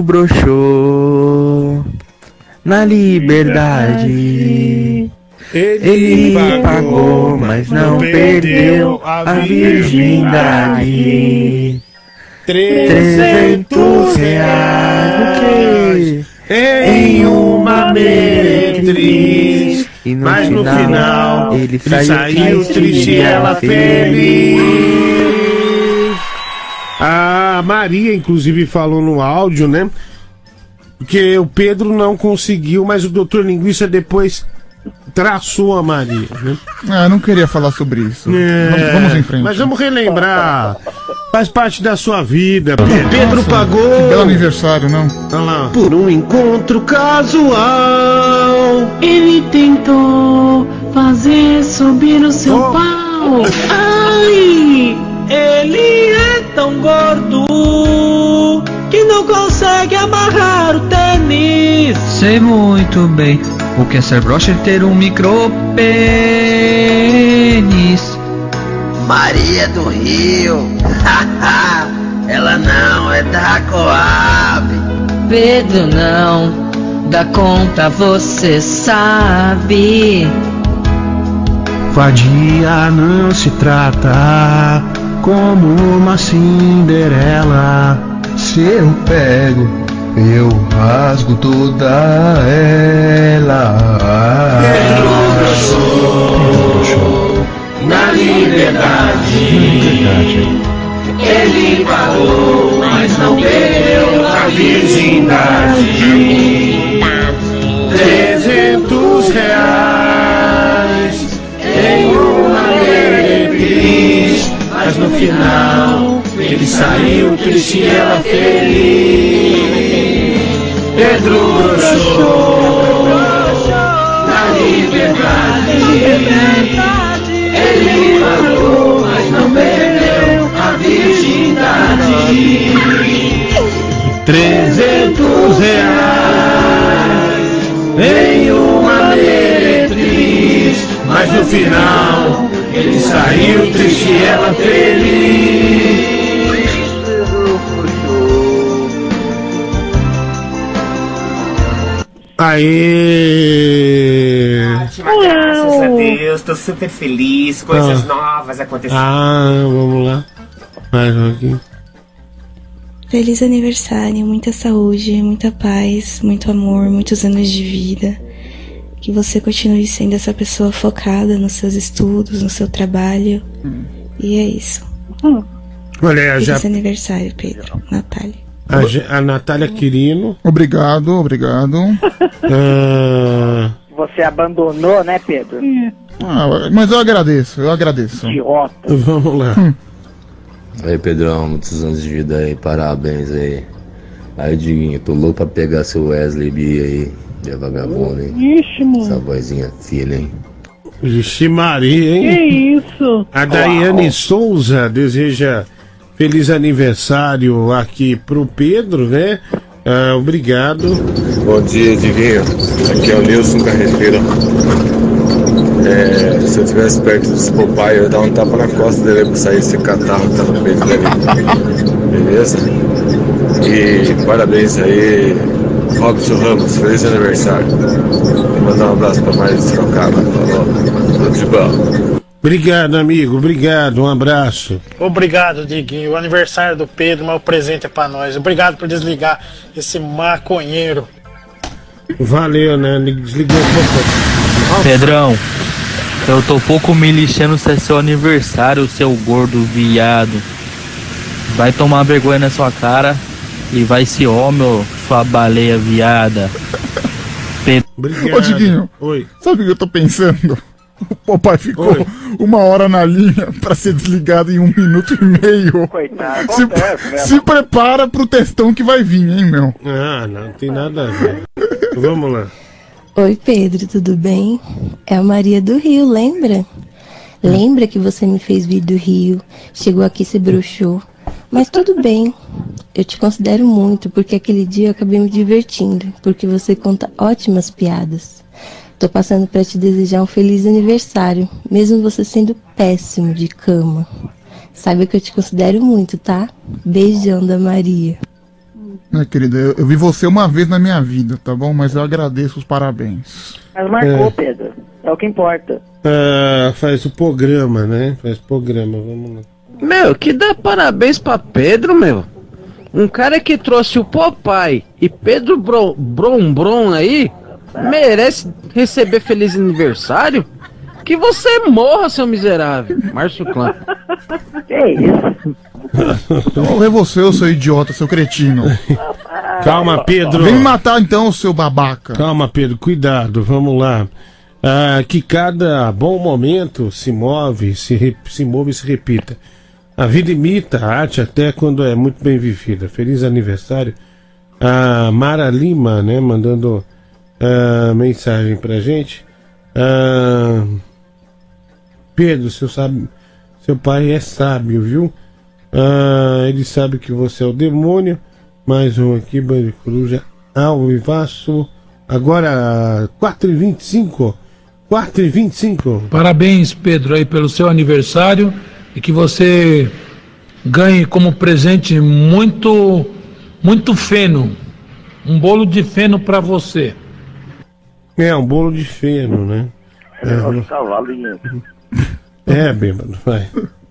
broxou na liberdade. Ele, Ele pagou, pagou, mas não perdeu a virgindade. Trezentos reais em uma meretriz, E no mas no final, final ele ele saiu saiu triste triste e e ela ela feliz. A Maria, inclusive, falou no áudio, né? Que o Pedro não conseguiu, mas o doutor Linguiça depois traçou a Maria, né? Ah, não queria falar sobre isso. É, vamos, vamos em frente. Mas vamos relembrar. Faz parte da sua vida, Pedro. Pedro Nossa, pagou que belo aniversário, não? Olha lá. por um encontro casual. Ele tentou fazer subir o seu Oh. pau. Ai! Ele é tão gordo que não consegue amarrar o tênis. Sei muito bem o que é ser broxa e ter um micro pênis. Maria do Rio, ela não é da Coab. Pedro não dá conta, você sabe. Vadia não se trata como uma Cinderela. Se eu pego, eu rasgo toda ela. Pedro broxou na liberdade. Ele pagou, mas não perdeu a virgindade. Trezentos reais em uma meretriz, mas no final ele saiu triste e ela feliz. Pedro broxou na liberdade. Ele pagou, mas não perdeu a virgindade. Trezentos reais em uma meretriz, mas no final ele saiu triste e ela feliz. Aê! Ótima, graças a Deus, tô super feliz, coisas ah. novas acontecendo. Ah, vamos lá. Mais um aqui. Feliz aniversário, muita saúde, muita paz, muito amor, muitos anos de vida. Que você continue sendo essa pessoa focada nos seus estudos, no seu trabalho. Hum. E é isso. Hum. Olha, Feliz já... aniversário, Pedro. Natália. A, a Natália Quirino. Obrigado, obrigado. uh... Você abandonou, né, Pedro? Ah, mas eu agradeço, eu agradeço. Idiota. Vamos lá. Hum. Aí, Pedrão, muitos anos de vida aí, parabéns aí. Aí, Diguinho, tô louco pra pegar seu Wesley B aí, de vagabundo, hein? Ixi, mano. Essa vozinha fina, hein? Ixi, Maria, hein? Que isso? A Daiane Souza deseja feliz aniversário aqui pro Pedro, né? Ah, obrigado. Bom dia, Diguinho. Aqui é o Nilson Carreteiro. É, se eu estivesse perto desse Popeye, eu ia dar um tapa na costa dele pra sair esse catarro que tá no peito dele. Beleza? E parabéns aí, Robson Ramos. Feliz aniversário. Vou mandar um abraço pra mais trocada. Falou. Tudo de bom. Obrigado, amigo. Obrigado. Um abraço. Obrigado, Diguinho. O aniversário do Pedro, mas o presente é pra nós. Obrigado por desligar esse maconheiro. Valeu, né? Desligou um pouco. Pedrão, eu tô pouco me lixando se é seu aniversário, seu gordo viado. Vai tomar vergonha na sua cara e vai se homem, sua baleia viada. Pedro. Ô, Diguinho, Oi. Sabe o que eu tô pensando? O papai ficou Oi. uma hora na linha pra ser desligado em um minuto e meio. Coitado, se, acontece, se prepara pro textão que vai vir, hein, meu? Ah, não tem nada a ver. Vamos lá. Oi, Pedro, tudo bem? É a Maria do Rio, lembra? Lembra que você me fez vir do Rio, chegou aqui e se broxou. Mas tudo bem, eu te considero muito, porque aquele dia eu acabei me divertindo, porque você conta ótimas piadas. Tô passando pra te desejar um feliz aniversário, mesmo você sendo péssimo de cama. Saiba que eu te considero muito, tá? Beijão da Maria. É, querida, eu, eu vi você uma vez na minha vida, tá bom? Mas eu agradeço os parabéns. Mas marcou, É. Pedro. É o que importa. Ah, faz o programa, né? Faz programa, vamos lá. Meu, que dá parabéns pra Pedro, meu. Um cara que trouxe o Popeye e Pedro Bron Bron, Bron aí merece receber feliz aniversário? Que você morra, seu miserável. Márcio Clã. Que isso? Então é você, eu sou idiota, seu cretino. Calma, Pedro. Vem matar então, seu babaca. Calma, Pedro, cuidado, vamos lá. Ah, que cada bom momento se move, se, re, se move e se repita. A vida imita a arte até quando é muito bem vivida. Feliz aniversário. A Mara Lima, né, mandando ah, mensagem pra gente. Ah, Pedro, seu, sabe, seu pai é sábio, viu? Ah, ele sabe que você é o demônio. Mais um aqui, Band Coruja ao vivaço. Agora, quatro e vinte e cinco. quatro e vinte e cinco. Parabéns, Pedro, aí pelo seu aniversário. E que você ganhe como presente muito, muito feno. Um bolo de feno pra você. É, um bolo de feno, né? É negócio de cavalinho. É, bêbado, vai.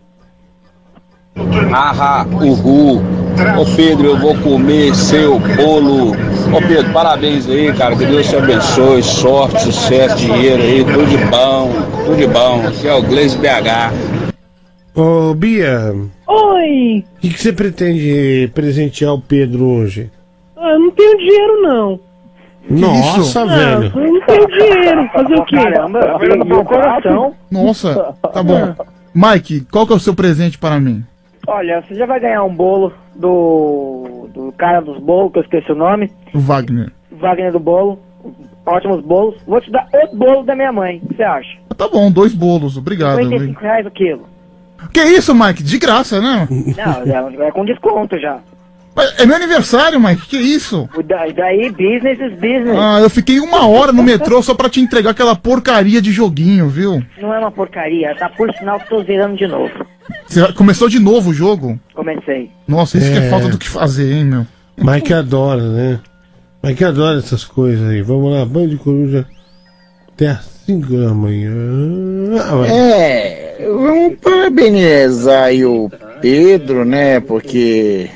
Ahá, uhul. Ô Pedro, eu vou comer seu bolo. Ô Pedro, parabéns aí, cara. Que Deus te abençoe. Sorte, sucesso, dinheiro aí. Tudo de bom, tudo de bom. Aqui é o Gleice B H. Ô, Bia. Oi. O que, que você pretende presentear o Pedro hoje? Ah, eu não tenho dinheiro, não. Nossa, Ah, velho. eu não tenho dinheiro. Fazer o quê? Caramba, Tá veio no meu coração. Nossa, tá bom. Mike, qual que é o seu presente para mim? Olha, você já vai ganhar um bolo do, do cara dos bolos, que eu esqueci o nome. O Wagner. Wagner do bolo. Ótimos bolos. Vou te dar outro bolo da minha mãe. O que você acha? Tá bom, dois bolos, obrigado. cinquenta e cinco reais o quilo. Que isso, Mike? De graça, né? Não, é, é com desconto já. Mas é meu aniversário, Mike, que isso? O da- daí, business is business. Ah, eu fiquei uma hora no metrô só pra te entregar aquela porcaria de joguinho, viu? Não é uma porcaria, tá? Por sinal que tô zerando de novo. Você começou de novo o jogo? Comecei. Nossa, isso que é É. falta do que fazer, hein, meu? Mike adora, né? Mike adora essas coisas aí. Vamos lá, Band de Coruja até às cinco da manhã. Ah, vai. É, vamos parabenizar aí o Pedro, né? Porque.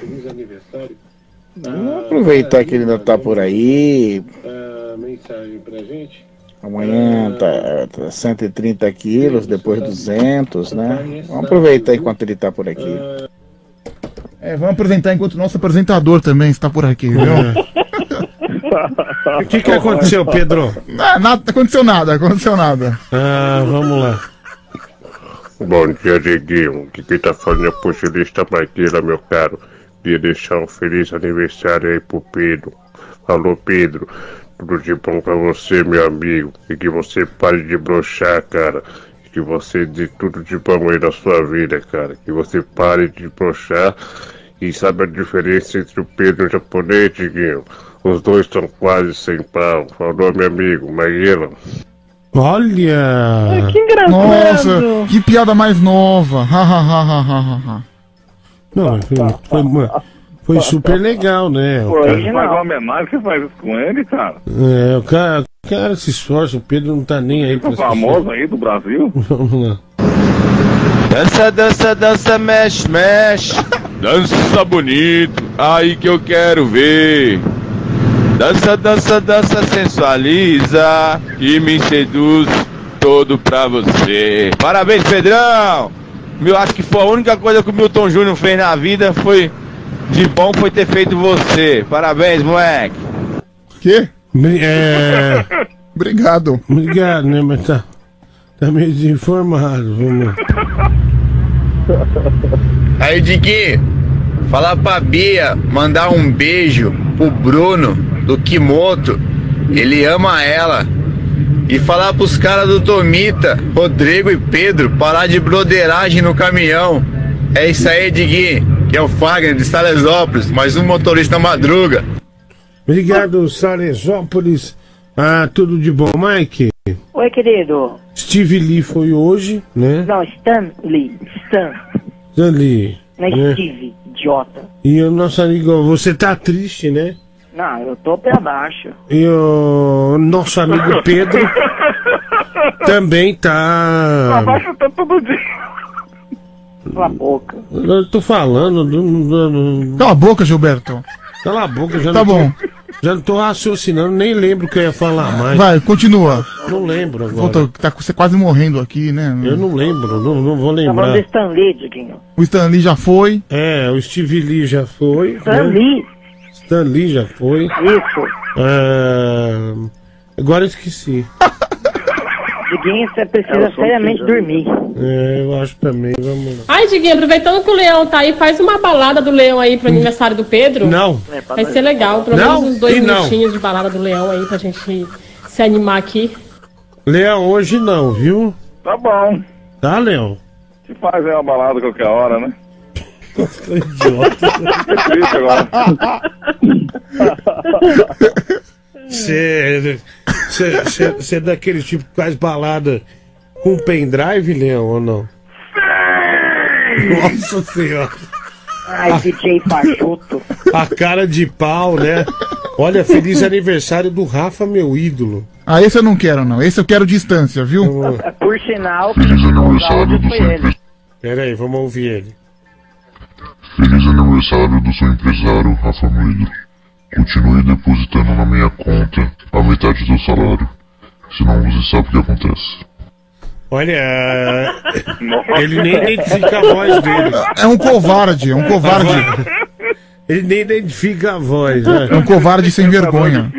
Vamos aproveitar que ele ainda tá por aí. Mensagem pra gente. Amanhã tá, tá cento e trinta quilos, depois duzentos, né? Vamos aproveitar enquanto ele tá por aqui. É, vamos apresentar enquanto o nosso apresentador também está por aqui, viu? O que que aconteceu, Pedro? Não, nada, aconteceu nada, aconteceu nada. Ah, vamos lá. Bom dia, Dieguinho. Que quem tá falando é o pugilista Maguila, meu caro. Queria deixar um feliz aniversário aí pro Pedro. Falou, Pedro. Tudo de bom pra você, meu amigo. E que você pare de broxar, cara. E que você dê tudo de bom aí na sua vida, cara. Que você pare de broxar. E sabe a diferença entre o Pedro e o japonês, Dieguinho? Os dois estão quase sem pau. Falou, meu amigo, Maguila. Olha! Que engraçado. Nossa, que piada mais nova. Ha, ha, ha, ha, ha, ha. Não, foi, foi, foi super legal, né? O cara, Faz uma homenagem, você faz isso com ele, cara. é, o cara, o cara se esforça, o Pedro não tá nem aí pra Esse famoso aí do Brasil. Vamos lá. Dança, dança, dança, mexe, mexe. Dança bonito, aí que eu quero ver. Dança, dança, dança, sensualiza e me seduz todo pra você. Parabéns, Pedrão! Eu acho que foi a única coisa que o Milton Júnior fez na vida foi de bom foi ter feito você. Parabéns, moleque. Que? É... Obrigado. Obrigado, né? Mas tá, tá meio desinformado. Vamos lá. Aí, Diguinho, falar pra Bia, mandar um beijo pro Bruno do Kimoto. Ele ama ela. E falar pros caras do Tomita, Rodrigo e Pedro, parar de broderagem no caminhão. É isso aí, Diguinho, que é o Fagner de Salesópolis, mais um motorista madruga. Obrigado, Salesópolis. Ah, tudo de bom, Mike? Oi, querido. Steve Lee foi hoje, né? Não, Stan Lee. Stan. Stan Lee. Não é né? Steve, idiota. E o nosso amigo, você tá triste, né? Não, eu tô pra baixo. E o nosso amigo Pedro também tá. Abaixa tá todo dia. Cala a boca. Eu tô falando. do- do- do- Cala a boca, Gilberto. Cala a boca, já Tá não tô- bom. já não tô raciocinando, nem lembro o que eu ia falar mais. Vai, continua. Não lembro agora. Volta, tá você quase morrendo aqui, né? Eu não lembro, não, não vou Tá falando lembrar. do Stan Lee, Diguinho. O Stanley já foi. É, o Steve Lee já foi. Stan né? Lee. Stan Lee já foi. Isso. Ah, agora eu esqueci. Diguinho, você precisa Eu sou seriamente um dormir. É, eu acho também, vamos lá. Ai, Diguinho, aproveitando que o Leão tá aí, faz uma balada do Leão aí pro aniversário do Pedro. Não. Vai ser legal, pelo Não, menos uns dois e não. minutinhos de balada do Leão aí pra gente se animar aqui. Leão, hoje não, viu? Tá bom. Tá, Leão? Se faz aí uma balada qualquer hora, né? Tô idiota. É triste agora. Você é daquele tipo que faz balada com pendrive, Leão, ou não? Nossa senhora. Ai, D J Pachuto. A cara de pau, né? Olha, feliz aniversário do Rafa, meu ídolo. Ah, esse eu não quero, não. Esse eu quero distância, viu? Por sinal, quem mandou os áudios foi ele. Pera aí, vamos ouvir ele. Feliz aniversário do seu empresário, Rafa Moedo. Continue depositando na minha conta a metade do salário. Senão você sabe o que acontece. Olha, ele nem identifica a voz dele. É um covarde, é um covarde. Ele nem identifica a voz, né? É um covarde sem vergonha.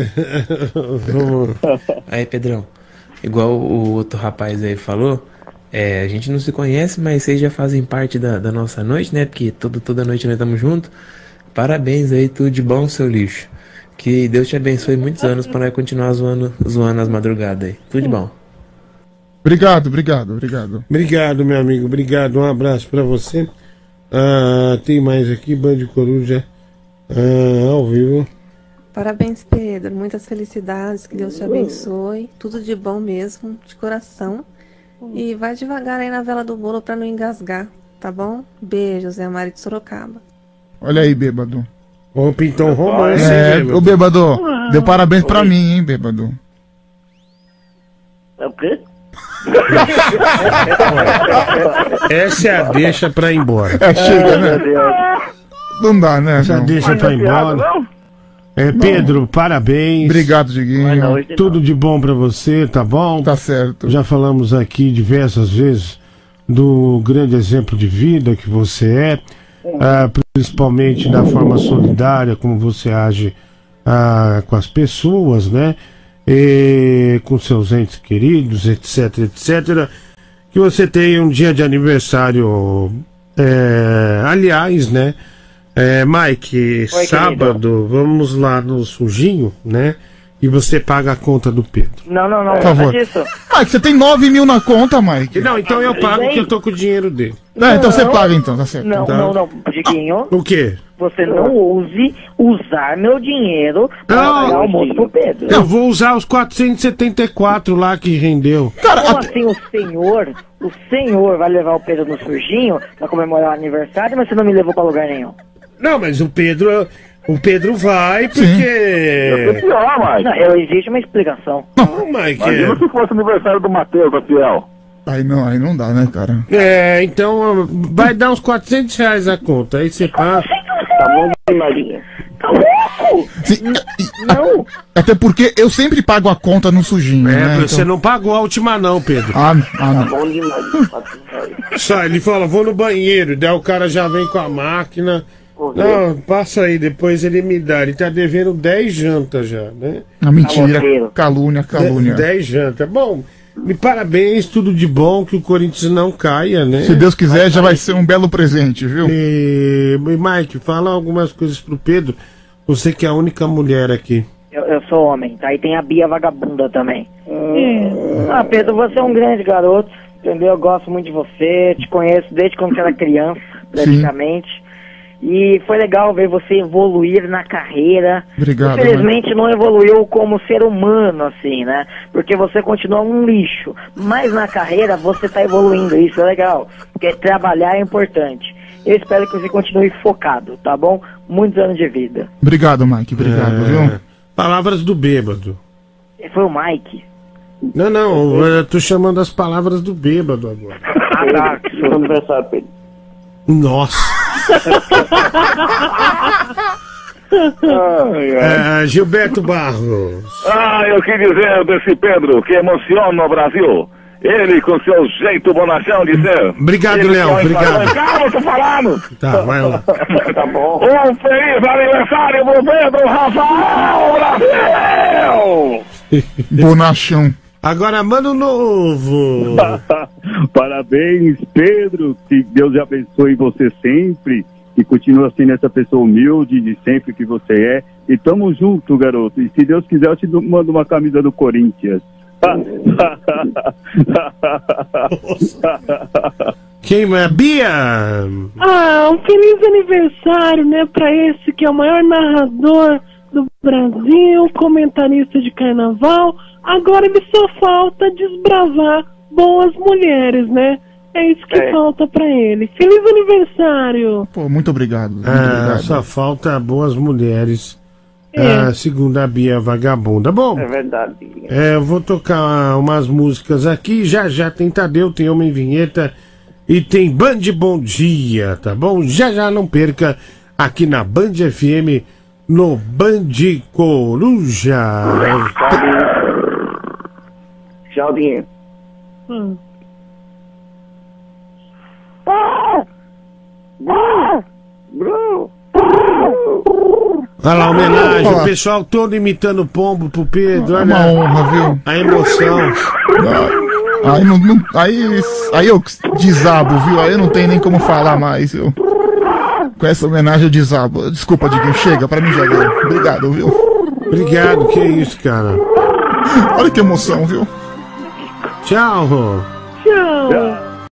Aí, Pedrão, igual o outro rapaz aí falou, é, a gente não se conhece, mas vocês já fazem parte da, da nossa noite, né? Porque todo, toda noite nós estamos juntos. Parabéns aí, tudo de bom, seu lixo. Que Deus te abençoe muitos anos para nós continuar zoando, zoando as madrugadas aí. Tudo de bom. Obrigado, obrigado, obrigado. Obrigado, meu amigo, obrigado. Um abraço pra você. Ah, tem mais aqui, Band Coruja ah, ao vivo. Parabéns, Pedro. Muitas felicidades, que Deus te abençoe. Tudo de bom mesmo, de coração. E vai devagar aí na vela do bolo pra não engasgar, tá bom? Beijo, Zé Mário de Sorocaba. Olha aí, bêbado. Ô, Pintão romance, É, hein, ô bêbado, deu parabéns pra mim, hein, bêbado. É o quê? Essa é a deixa pra ir embora. É, chega, né? Não dá, né? Essa não. deixa pra ir embora. É, Pedro, parabéns. Obrigado, Diguinho. Tudo de bom pra você, tá bom? Tá certo. Já falamos aqui diversas vezes do grande exemplo de vida que você é, ah, principalmente da forma solidária, como você age ah, com as pessoas, né? E com seus entes queridos, etc, etcétera. Que você tenha um dia de aniversário, é, aliás, né? É, Mike, Oi, sábado, querido. vamos lá no sujinho, né? E você paga a conta do Pedro. Não, não, não, Por nada favor. disso. Mike, você tem nove mil na conta, Mike. Não, então eu pago que eu tô com o dinheiro dele. Não, então você Não. paga então, tá certo. Não, Tá. não, não, Diguinho. O quê? Você não ouse usar meu dinheiro pra Não. pagar almoço pro Pedro. Eu vou usar os quatrocentos e setenta e quatro lá que rendeu. Como assim o senhor, o senhor vai levar o Pedro no surginho pra comemorar o aniversário, mas você não me levou pra lugar nenhum? Não, mas o Pedro, o Pedro vai porque... Não, eu existe uma explicação. Não, Mike, Imagina se fosse aniversário do Matheus, da Fiel. Aí não, aí não dá, né, cara? é, então vai dar uns quatrocentos reais a conta, aí você paga. Tá bom, Marinha. Tá louco? Sim, Não. até porque eu sempre pago a conta no sujinho, É, né? você não pagou a última não, Pedro. Ah, ah, não. Bom demais. Só, ele fala, vou no banheiro, daí o cara já vem com a máquina. Não, passa aí, depois ele me dá. Ele tá devendo dez jantas já, né? Ah, mentira. Caloteiro. Calúnia, calúnia. dez jantas. Bom, me parabéns, tudo de bom, que o Corinthians não caia, né? Se Deus quiser, já vai ser um belo presente, viu? E, e Mike, fala algumas coisas pro Pedro. Você que é a única mulher aqui. Eu, eu sou homem, tá? E tem a Bia vagabunda também. Ah, Pedro, você é um grande garoto, entendeu? Eu gosto muito de você, te conheço desde quando você era criança, praticamente. E foi legal ver você evoluir na carreira. Obrigado, Infelizmente não evoluiu como ser humano, assim, né? Porque você continua um lixo. Mas na carreira você tá evoluindo, isso é legal. Porque trabalhar é importante. Eu espero que você continue focado, tá bom? Muitos anos de vida. Obrigado, Mike, obrigado, É, viu? Palavras do bêbado. Foi o Mike. Não, não, eu tô chamando as palavras do bêbado agora. Ah, tá. Seu aniversário, Pedro. Nossa. É, Gilberto Barros. Ah, eu queria dizer desse Pedro que emociona o Brasil. Ele com seu jeito bonachão de ser. Obrigado, Ele Léo, que é um obrigado. embaixador- Calma, eu tô falando. Tá, vai lá. Tá bom. Um feliz aniversário pro Pedro Rafael Brasil! Bonachão. Agora, mano novo. Parabéns, Pedro. Que Deus abençoe você sempre. E continua sendo essa pessoa humilde de sempre que você é. E tamo junto, garoto. E se Deus quiser, eu te dou- mando uma camisa do Corinthians. Quem é? Bia? Ah, um feliz aniversário, né, pra esse que é o maior narrador do Brasil, comentarista de carnaval. Agora ele só falta desbravar boas mulheres, né? É isso que É. falta pra ele. Feliz aniversário! Pô, muito obrigado. Muito Ah, obrigado. só falta boas mulheres. É. Ah, segundo a Bia Vagabunda. Bom, É verdade. é, eu vou tocar umas músicas aqui. Já já tem Tadeu, tem Homem Vinheta e tem Band Bom Dia, tá bom? Já já não perca aqui na Band F M, no Band Coruja. Tchau, Dinho. Hum. Olha lá, homenagem, o pessoal todo imitando pombo pro Pedro. É Olha uma honra, viu? A emoção. Aí, não, não- aí, aí eu desabo, viu? Aí eu não tenho nem como falar mais, viu? Com essa homenagem eu desabo. Desculpa, Diguinho, chega, pra mim já deu. Obrigado, viu? Obrigado, que isso, cara. Olha que emoção, viu? Tchau.